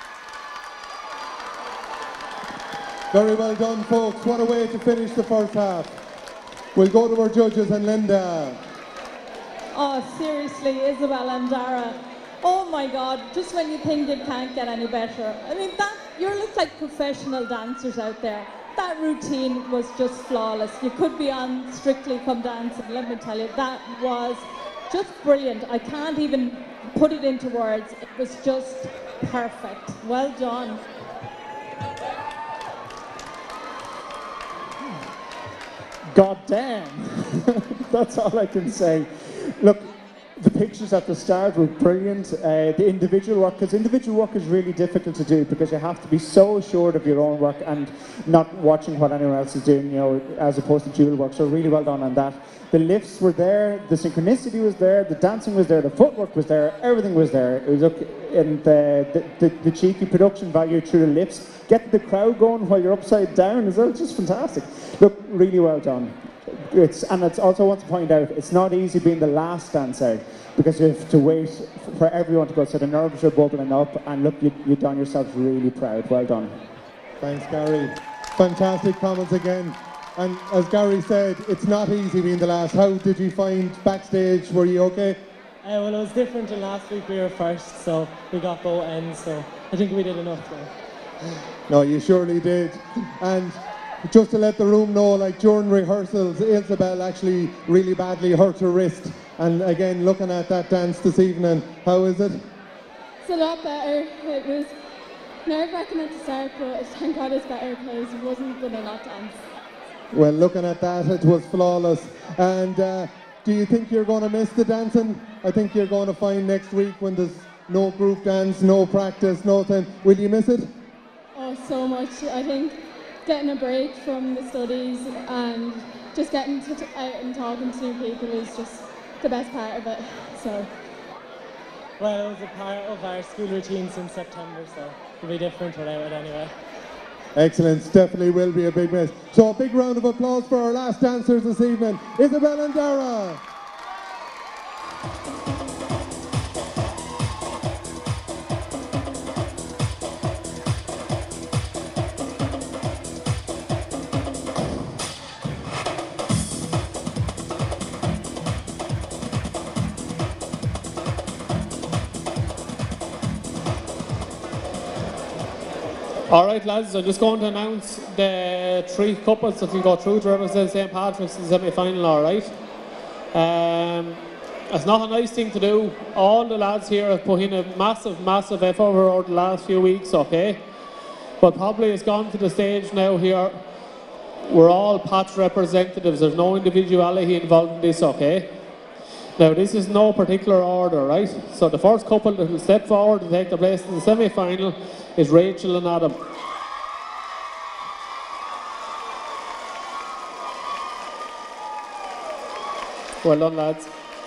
Very well done, folks. What a way to finish the first half. We'll go to our judges and Linda. Oh, seriously, Isabel and Dara. Oh my God, just when you think it can't get any better. I mean, you look like professional dancers out there. That routine was just flawless. You could be on Strictly Come Dancing, let me tell you. That was just brilliant. I can't even put it into words. It was just perfect. Well done. God damn. That's all I can say. Look, The pictures at the start were brilliant. The individual work, because individual work is really difficult to do because you have to be so assured of your own work and not watching what anyone else is doing, you know, as opposed to dual work. So really well done on that. The lifts were there, the synchronicity was there, the dancing was there, the footwork was there, everything was there. It was and the cheeky production value through the lifts, get the crowd going while you're upside down as well. It's just fantastic. Look, really well done. And it's also, I want to point out, it's not easy being the last dancer because you have to wait for everyone to go, so the nerves are bubbling up, and look, you've done yourselves really proud. Well done. Thanks, Gary. Fantastic comments again. And as Gary said, it's not easy being the last. How did you find backstage? Were you okay? Well, it was different than last week. We were first, so we got both ends, so I think we did enough there. No, you surely did. And just to let the room know, like during rehearsals, Isabel actually really badly hurt her wrist. And again, looking at that dance this evening, how is it? It's a lot better. It was nerve-wracking at the start, but thank God it's better because it wasn't going to not dance. Well, looking at that, it was flawless. And do you think you're going to miss the dancing? I think you're going to find next week when there's no group dance, no practice, nothing. Will you miss it? Oh, so much. I think getting a break from the studies and just getting out and talking to new people is just the best part of it. So. Well, it was a part of our school routine since September, so it'll be different without it anyway. Excellent, definitely will be a big miss. So a big round of applause for our last dancers this evening, Isabel and Dara. All right, lads, I'm just going to announce the three couples that will go through to represent St. Patrick's in the semi-final, all right? It's not a nice thing to do. All the lads here have put in a massive, massive effort over the last few weeks, okay? But probably it's gone to the stage now here. We're all patch representatives. There's no individuality involved in this, okay? Now, this is no particular order, right? So the first couple that will step forward to take the place in the semi-final is Rachel and Adam. Well done, lads.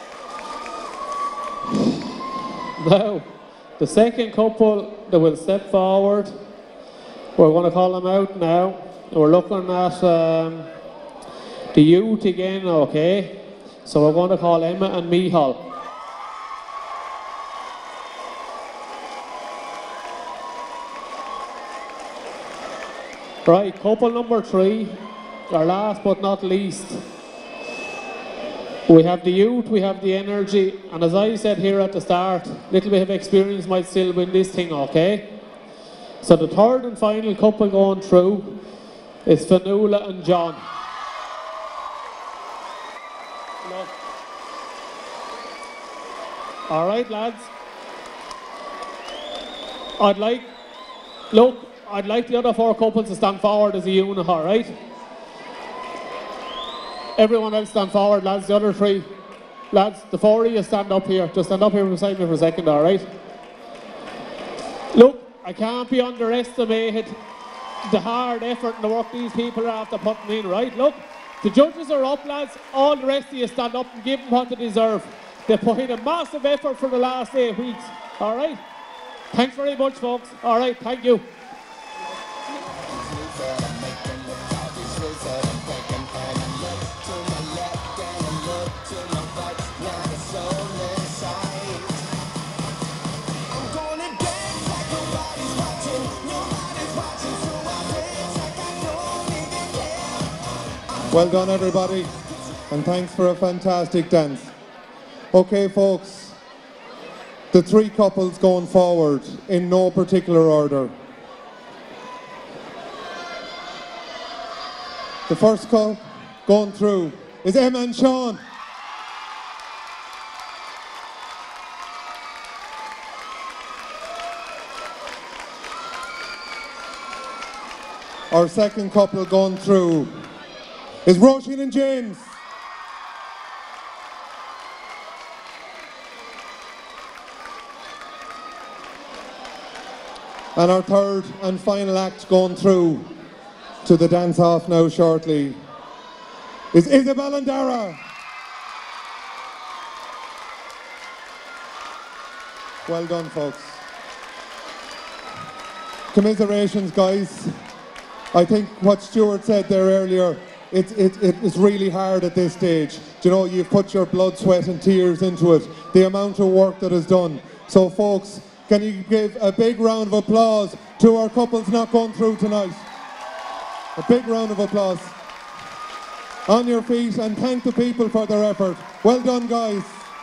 Now, the second couple that will step forward, we're going to call them out now. We're looking at the youth again, okay? So we're going to call Emma and Michal. Right, couple number 3, our last but not least. We have the youth, we have the energy, and as I said here at the start, a little bit of experience might still win this thing, okay? So the third and final couple going through is Fanula and John. All right, lads. I'd like the other 4 couples to stand forward as a unit, all right? Everyone else stand forward, lads, the other 3. Lads, the 4 of you stand up here. Just stand up here beside me for a second, all right? Look, I can't be underestimated the hard effort and the work these people are after putting in, right? Look, the judges are up, lads. All the rest of you stand up and give them what they deserve. They put in a massive effort for the last 8 weeks, all right? Thanks very much, folks. All right, thank you. Well done, everybody, and thanks for a fantastic dance. Okay, folks, the 3 couples going forward in no particular order. The first couple going through is Emma and Sean. Our second couple going through is Roisin and James. And our third and final act going through to the dance-off now shortly is Isabel and Dara. Well done, folks. Commiserations, guys. I think what Stuart said there earlier, it's really hard at this stage. Do you know, you've put your blood, sweat and tears into it, the amount of work that is done. So folks, can you give a big round of applause to our couples not going through tonight? A big round of applause. On your feet and thank the people for their effort. Well done, guys.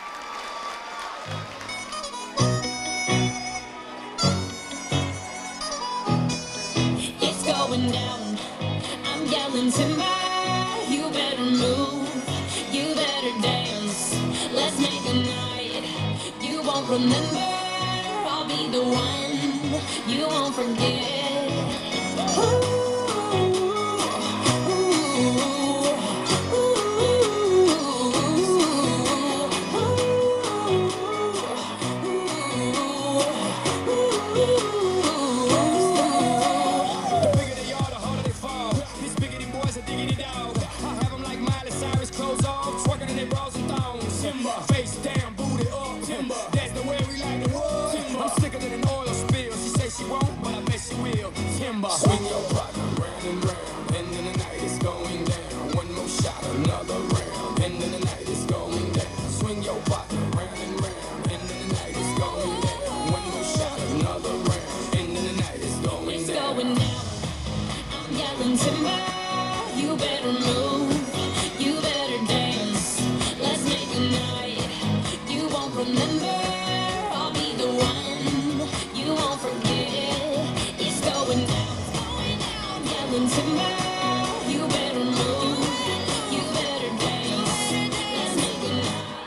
It's going down. I'm yelling timber. You better move. You better dance. Let's make a night you won't remember. I'll be the one you won't forget. Face down, booty up, timber. That's the way we like the wood. I'm sicker than an oil spill. She says she won't, but I bet she will. Timber. Swing your partner round and round, and then the night is going down. One more shot, another round, and then the night is going down. Swing your partner round and round, and then the night is going down. One more shot, another round, and then the night is going down. It's going down. I'm yelling timber. You better move. You better dance. Let's make a night you won't remember. I'll be the one you won't forget. It's going down. I'm yelling timber. You better move. You better dance. Let's make a night.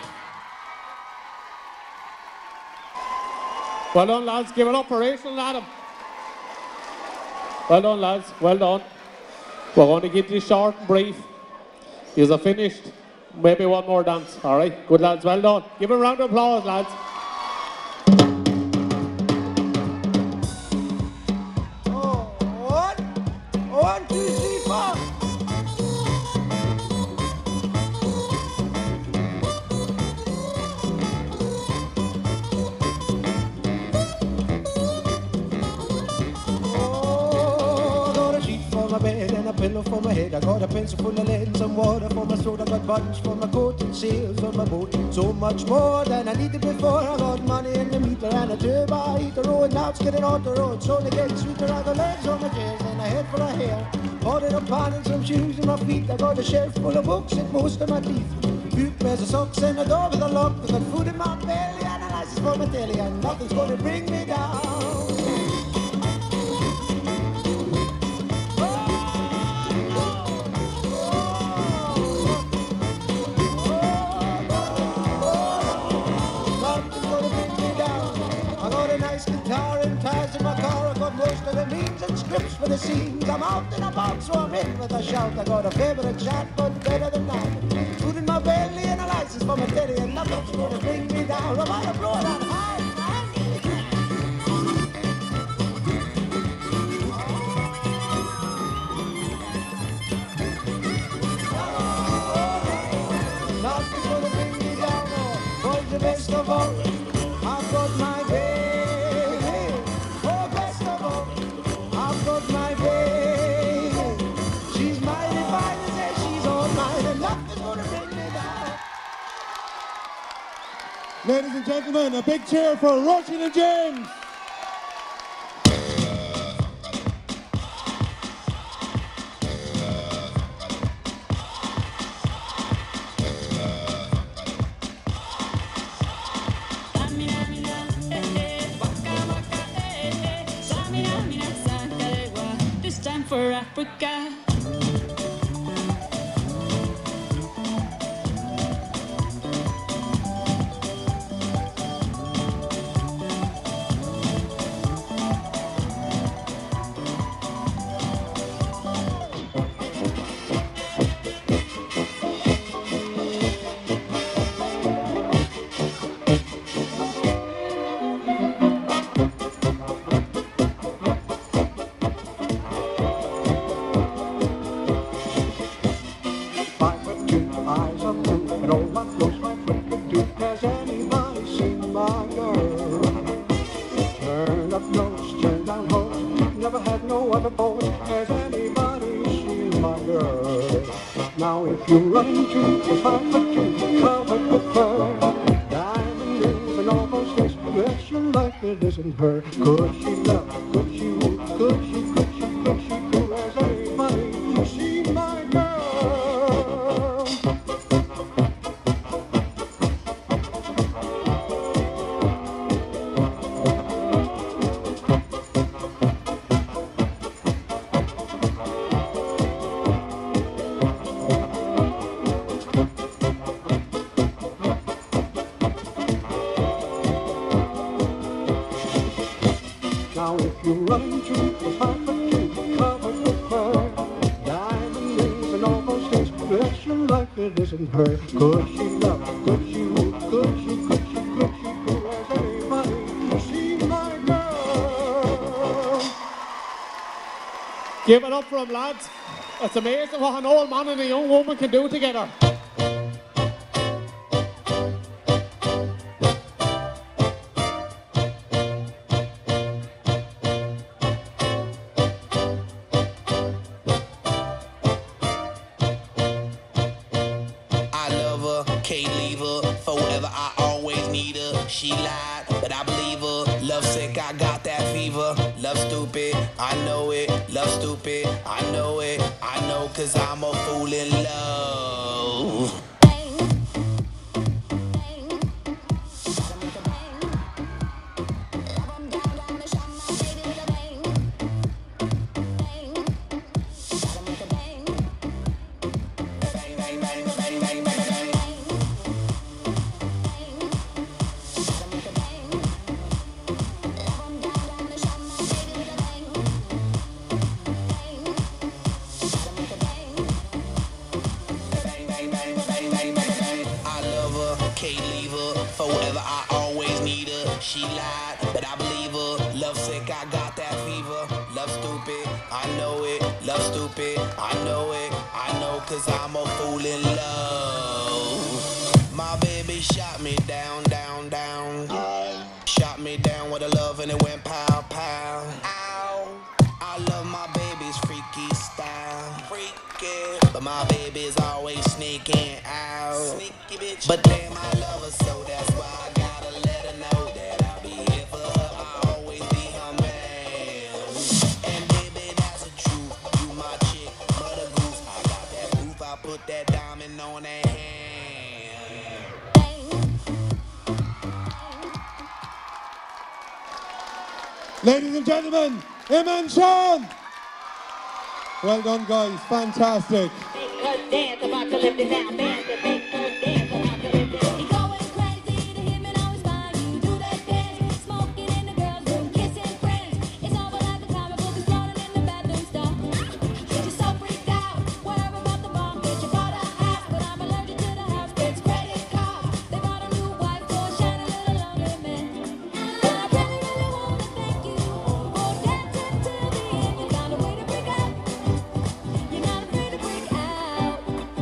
Well done, lads. Give it up for Rachel and Adam. Well done, lads. Well done. We're going to keep this short and brief. Yous are finished. Maybe one more dance. All right. Good, lads. Well done. Give a round of applause, lads. One, two, three, four. Oh, I got a sheet for my bed and a pillow for my head. I got a pencil full of lead and some water for my throat. I got buttons for my coat and sails on my boat. So much more than I needed before. I got money in the meter and a turbo heater. Oh, and now it's getting on the road. So they get sweeter. I got legs on my chest and a head full of hair. Ordered a pan and some shoes in my feet. I got a shelf full of books and most of my teeth. Few pairs of socks and a door with a lock. I got food in my belly and a license for my telly. And nothing's gonna bring me down. Guitar and ties in my car. I got most of the means and scripts for the scenes. I'm out and about, so I'm in with a shout. I got a favorite chat, but better than that. Food in my belly and a license for my daddy, and nothing's gonna bring me down. I'm gonna blow it out high. Nothing's gonna bring me down. Oh, boys, the best of all. I've got my Ladies and gentlemen, a big cheer for Roisin and James. This time for Africa. the boat as anybody. She's my girl. Now if you run into a 5 foot 2 covered with fur, diamond rings and all those things, dress you like it isn't her. Could she love? Could she woo? Could she do as anybody? She's my girl. Now if you run into a 5 foot 2 covered with fur, diamond rings and all those things, dress you like it isn't her. Could she love? Could she woo? Could she do as anybody? She's my girl. Give it up for him, lads. It's amazing what an old man and a young woman can do together. Can't leave her, forever I always need her. She lied, but I believe her. Love sick, I got that fever. Love stupid, I know it. Love stupid, I know it. I know 'cause I'm a fool in love. Can't leave her, forever I always need her. She lied, but I believe her. Love sick, I got that fever. Love stupid, I know it. Love stupid, I know it. I know 'cause I'm a fool in love. My baby shot me down, down, down. Shot me down with a love and it went pow, pow. Ow. I love my baby's freaky style. Freaky. But my baby's always sneaking out. Sneaky bitch. But damn, I love her so that's why I gotta let her know that I'll be here for her. I'll always be her man. And baby, that's the truth. You my chick, but a goose. I got that proof. I put that diamond on that hand. Ladies and gentlemen, Emma and Sean. Well done, guys. Fantastic. Dance about to lift it down, dance to make her dance about to lift it down. You going crazy to him and always find you do that dance, smoking in the girls' room, kissing friends. It's over like the comic book is floating in the bathroom stall. You're so freaked out, whatever about the bomb, bitch. You bought a house, but I'm allergic to the house, bitch. Credit card, they bought a new wife for a shiny little lonely man. But I really, really wanna thank you for dancing till the end. You found a way to break out. You're not afraid to break out.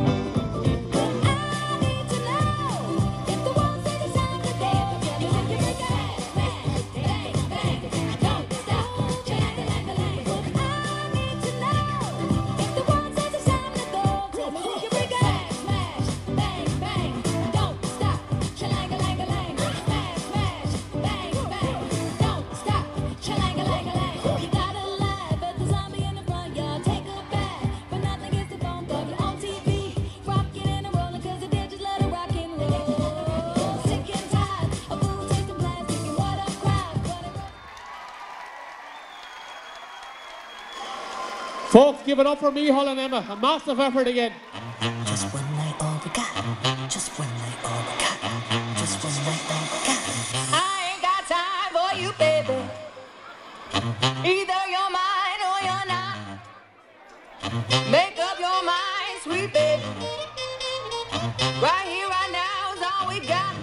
Folks, give it up for Micheál and Emma. A massive effort again. Just one night, all we got. Just one night, all we got. Just one night, all we got. I ain't got time for you, baby. Either you're mine or you're not. Make up your mind, sweet baby. Right here, right now is all we got.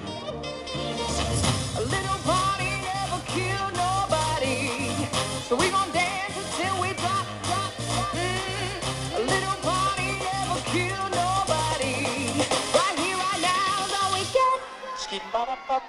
A little party never killed nobody. So we gon' dance until we drop. A little party never killed nobody. Right here, right now is all we got. Skid bop bop.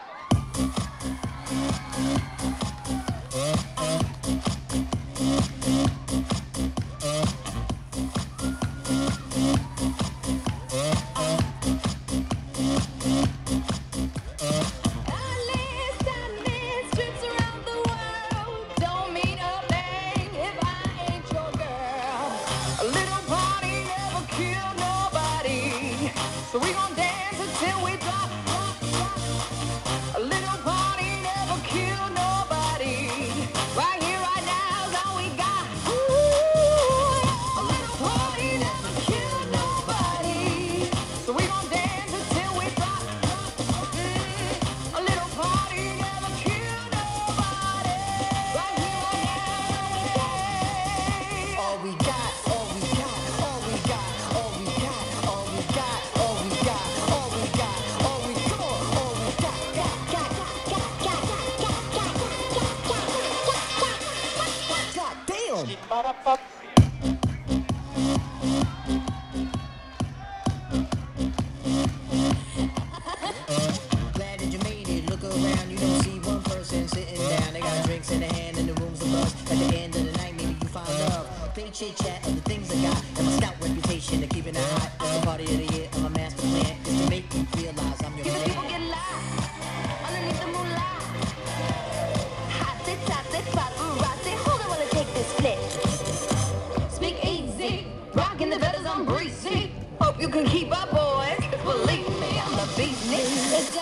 Glad that you made it. Look around, you don't see one person sitting down. They got drinks in their hand and the room's a buzz. At the end of the night, maybe you find love. Fake chit chat of the things I got, and my stout reputation of keeping it hot. It's the party of the year, and my master plan is to make you realize I'm your man. People get live underneath the moonlight. Hot sit, paparazzi. Hold on while I take this flip. Speak easy, rocking the feathers on breezy. Hope you can keep up, boys. Believe me, I'm the business.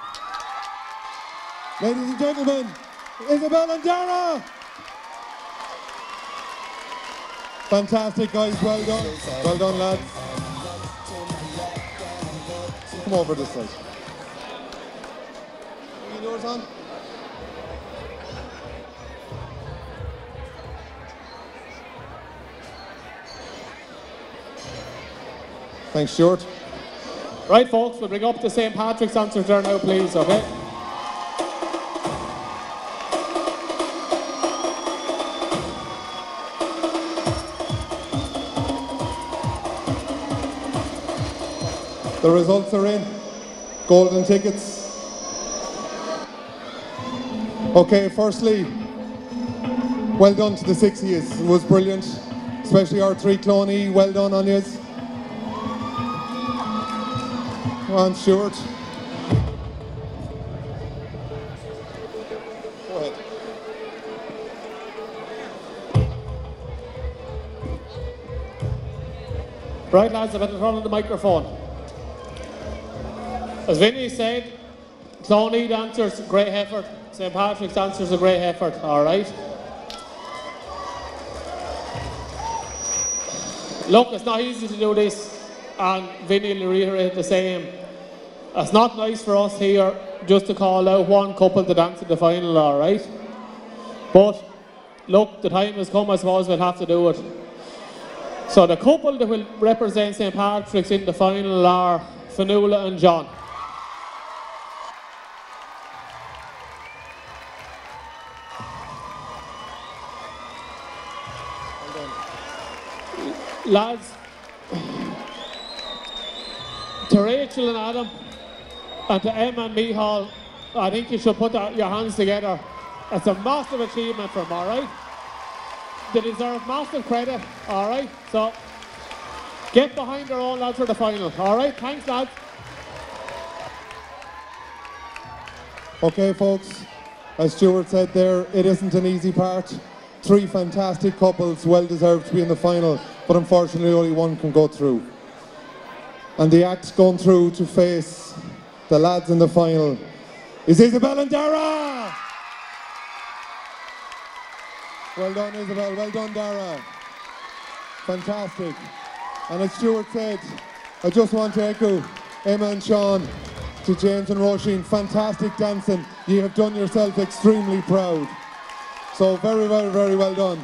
Ladies and gentlemen, Isabel and Dara! Fantastic, guys. Well done. Well done, lads. Come over this side. Bring yours on. Thanks, Stuart. Right, folks, we'll bring up the St. Patrick's dancers there now, please, okay? The results are in. Golden tickets. Okay, firstly, well done to the 60s. It was brilliant. Especially our three Cloney. Well done on yous. Come on, Stuart. Go ahead. Right, lads, I better turn on the microphone. As Vinny said, Cloney dancers, great effort. St. Patrick's dancers, a great effort, all right? Look, it's not easy to do this, and Vinny will reiterate the same. It's not nice for us here just to call out one couple to dance in the final, all right? But, look, the time has come, I suppose we'll have to do it. So the couple that will represent St. Patrick's in the final are Fanula and John. Lads, to Rachel and Adam, and to Emma and Michal, I think you should put your hands together. It's a massive achievement for them, all right? They deserve massive credit, all right? So, get behind their own lads for the final, all right? Thanks, lads. Okay, folks, as Stuart said there, it isn't an easy part. Three fantastic couples, well deserved to be in the final, but unfortunately only one can go through. And the act going through to face the lads in the final is Isabel and Dara! Well done, Isabel, well done, Dara. Fantastic. And as Stuart said, I just want to echo Emma and Sean, to James and Roisin, fantastic dancing. You have done yourself extremely proud. So very, very, very well done.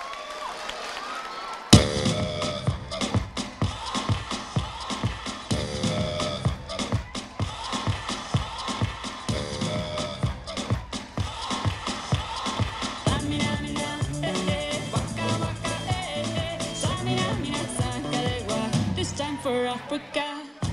This time for Africa.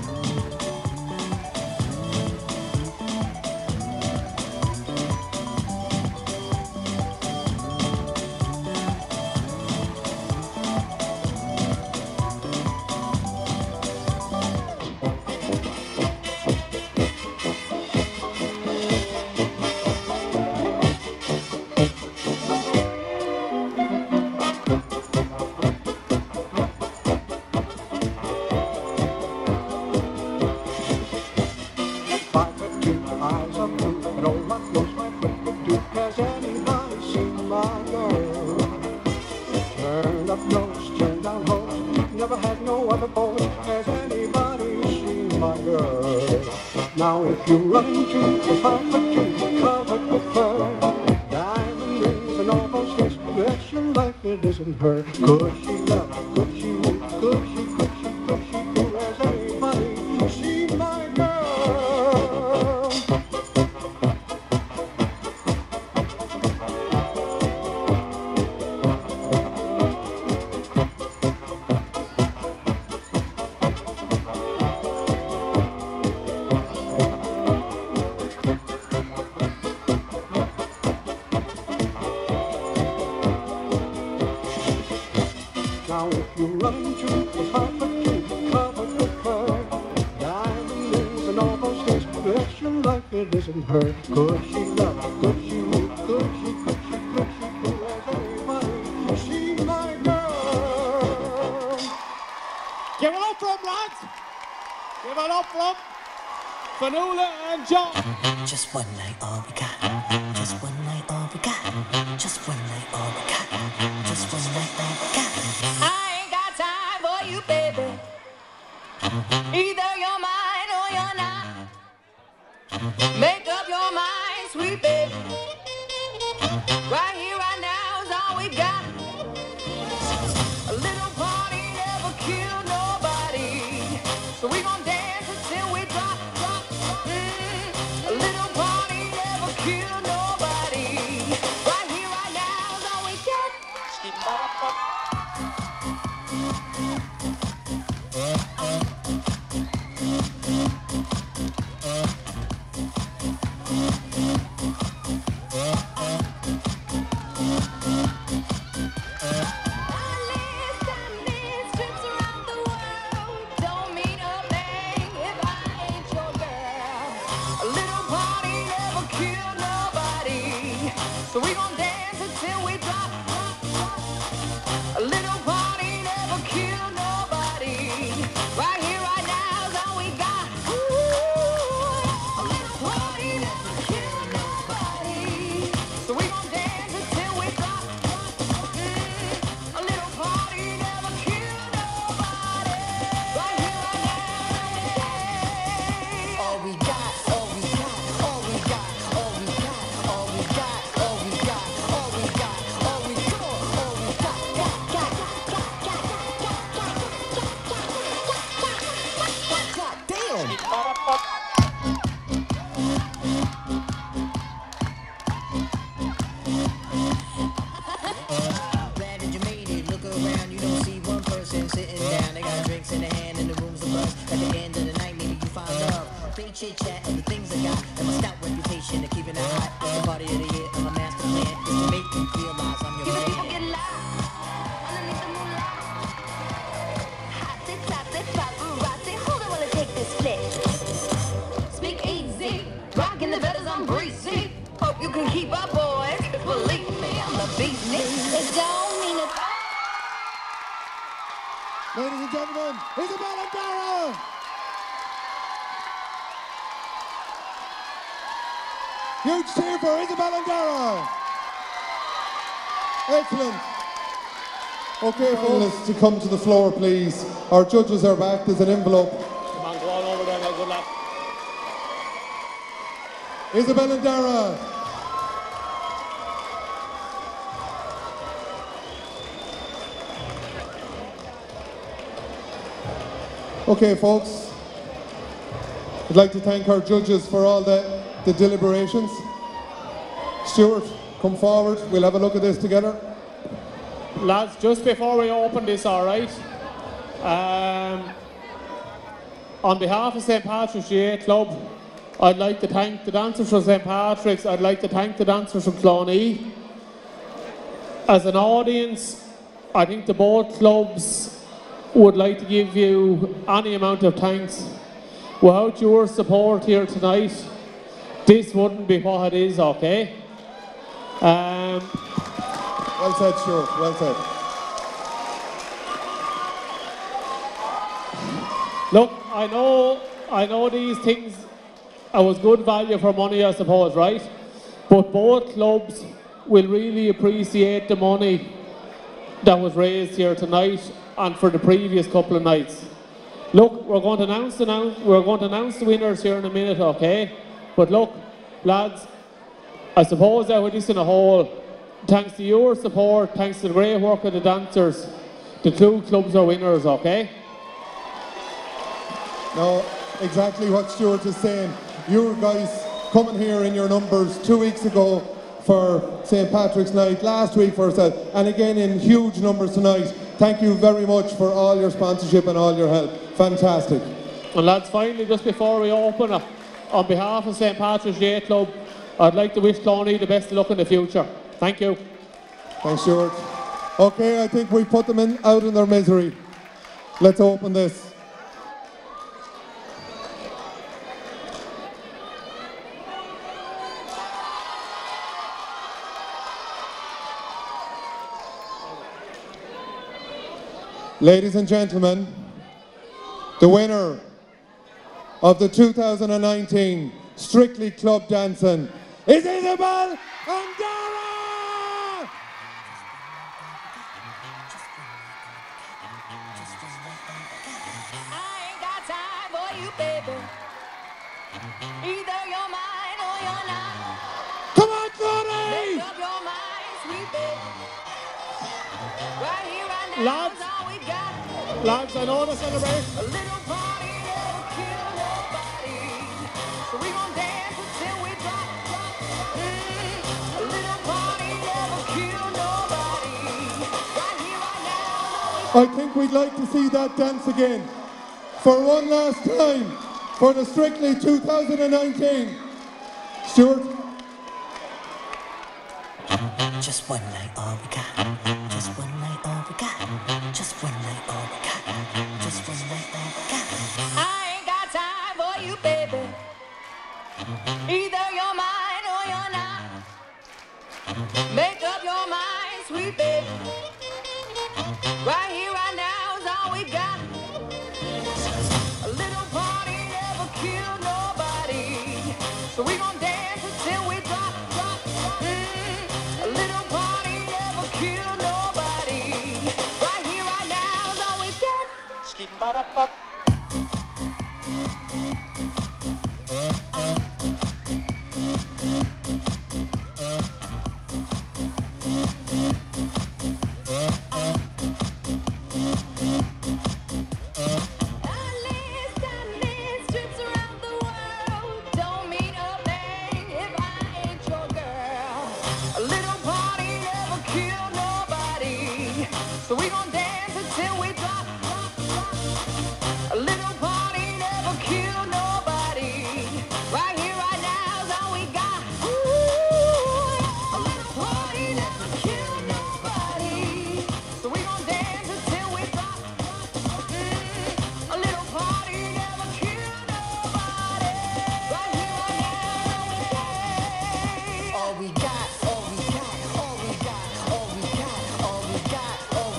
Now if you run into a pine tree covered with fur, diamond rings and all those things, bet your life it isn't her. Could she love, could she weep, could she do as anybody? She's my girl. Now if you run through the heart of you covered with fur, diamond rings and all those things, bet your life it isn't her. Could she love, could she move, could she cool as anybody? She's my girl. Give it up from lads. Give it up from Fanula and John. Just one night, all we got. Just one night, all we got. Just one night, all we got. Just one night, all we got. I ain't got time for you, baby. Either you're mine or you're not. Make up your mind, sweet baby. Right here, right now is all we got. A little party never killed nobody, so we gon' dance until we drop. A little party never killed nobody. Right here, right now is all we got. So we gon' dance until we drop. A little party never killed nobody. Right here, right now is all we got. A little party never killed nobody. So we gon' dance until we drop. A little party never killed nobody. Right here, right now. All we got, all we got, all we got, all we got, all we got. Glad that you made it. Look around, you don't see one person sitting down. They got drinks in their hand and the room's a buzz. At the end of the night, maybe you find love. Fake chit chat of the things I got and my stout reputation of keeping it hot. It's the party of the year and my master plan is to make you realize I'm your man. People get loud underneath the moonlight. Hot it, paparazzi. Hold on while I take this flick. Speak easy, rocking the feathers, I'm breezy. Hope you can keep up, boys. Believe me, I'm the beatnik. It don't mean a Ladies and gentlemen, Isabel and Dara! Huge cheer for Isabel and Dara! Excellent. Okay, folks, to come to the floor, please. Our judges are back. There's an envelope. Come on, go on over there now, good luck. Isabel and Dara. Okay, folks. I'd like to thank our judges for all the deliberations. Stuart, come forward. We'll have a look at this together. Lads, just before we open this, all right? On behalf of St. Patrick's GAA Club, I'd like to thank the dancers from St. Patrick's. I'd like to thank the dancers from Clonee. As an audience, I think the both clubs would like to give you any amount of thanks. Without your support here tonight, this wouldn't be what it is, okay? Well said, Stuart, well said. Look, I know these things was good value for money, I suppose, right? But both clubs will really appreciate the money that was raised here tonight and for the previous couple of nights. Look, we're going to announce the winners here in a minute, okay? But look, lads, I suppose that with this in a whole, thanks to your support, thanks to the great work of the dancers, the two clubs are winners, okay? No, exactly what Stuart is saying. You guys coming here in your numbers 2 weeks ago for St. Patrick's Night, last week for us, and again in huge numbers tonight. Thank you very much for all your sponsorship and all your help. Fantastic. And lads, finally, just before we open up, on behalf of St. Patrick's GAA Club, I'd like to wish Clonee the best of luck in the future. Thank you. Thanks, Stuart. Okay, I think we put them out in their misery. Let's open this. Ladies and gentlemen, the winner of the 2019 Strictly Club Dancing is Isabel Andara! Either you're mine or you're not. Come on, Tony! Make up your mind, sweet baby. Right here, right now, Lads. is all we got. Lads, I know the celebration. A little party never kill nobody. So we gon' dance until we drop. A little party never kill nobody. Right here, right now. I think we'd like to see that dance again. For one last time, for the Strictly 2019. Stuart? Just one night, all we got. Just one night, all we got. Just one night, all we got. Just one night, all we got. I ain't got time for you, baby. Either you're mine or you're not. Make up your mind, sweet baby. Right here, right now is all we got. A little party never kill nobody. So we gon' dance until we drop. A little party never kill nobody. Right here, right now is all we got. Skip-ba-da-ba. So we gon' dance until we drop. A little party never kill nobody. Right here, right now is all we got. Ooh, a little party never kill nobody. So we gon' dance until we drop. A little party never kill nobody. Right here, right now, all we got, all we got, all we got, all we got, all we got.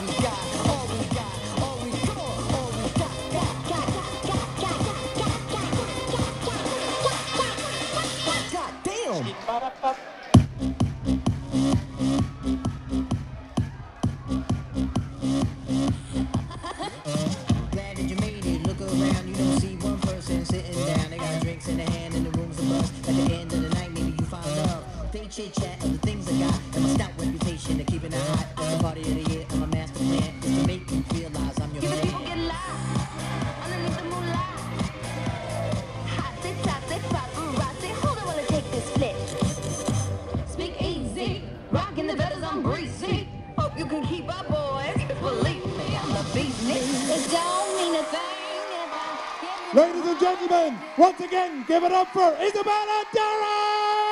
Glad that you made it. Look around, you don't see one person sitting down. They got drinks in their hand and the room's a buzz. At the end of the night, maybe you find love. They chit chat of the things I got and my stout reputation of keeping it hot. It's the party of the year and my master plan is to make you realize I'm your man. People get loud underneath the moonlight. Hot, they top, they paparazzi. Hold on while I take this flip. Speak easy, rocking the feathers, I'm breezy. Hope you can keep up, boys. Believe me, I'm the business. It don't mean a thing if I give you. Ladies and gentlemen, once again, give it up for Isabella Dara!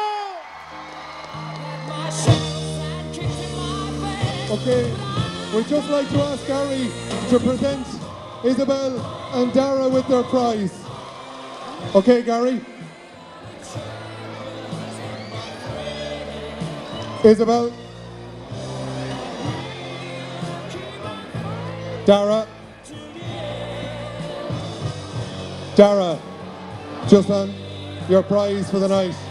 Okay, we'd just like to ask Gary to present Isabel and Dara with their prize. Okay, Gary? Isabel? Dara? Dara, just on your prize for the night.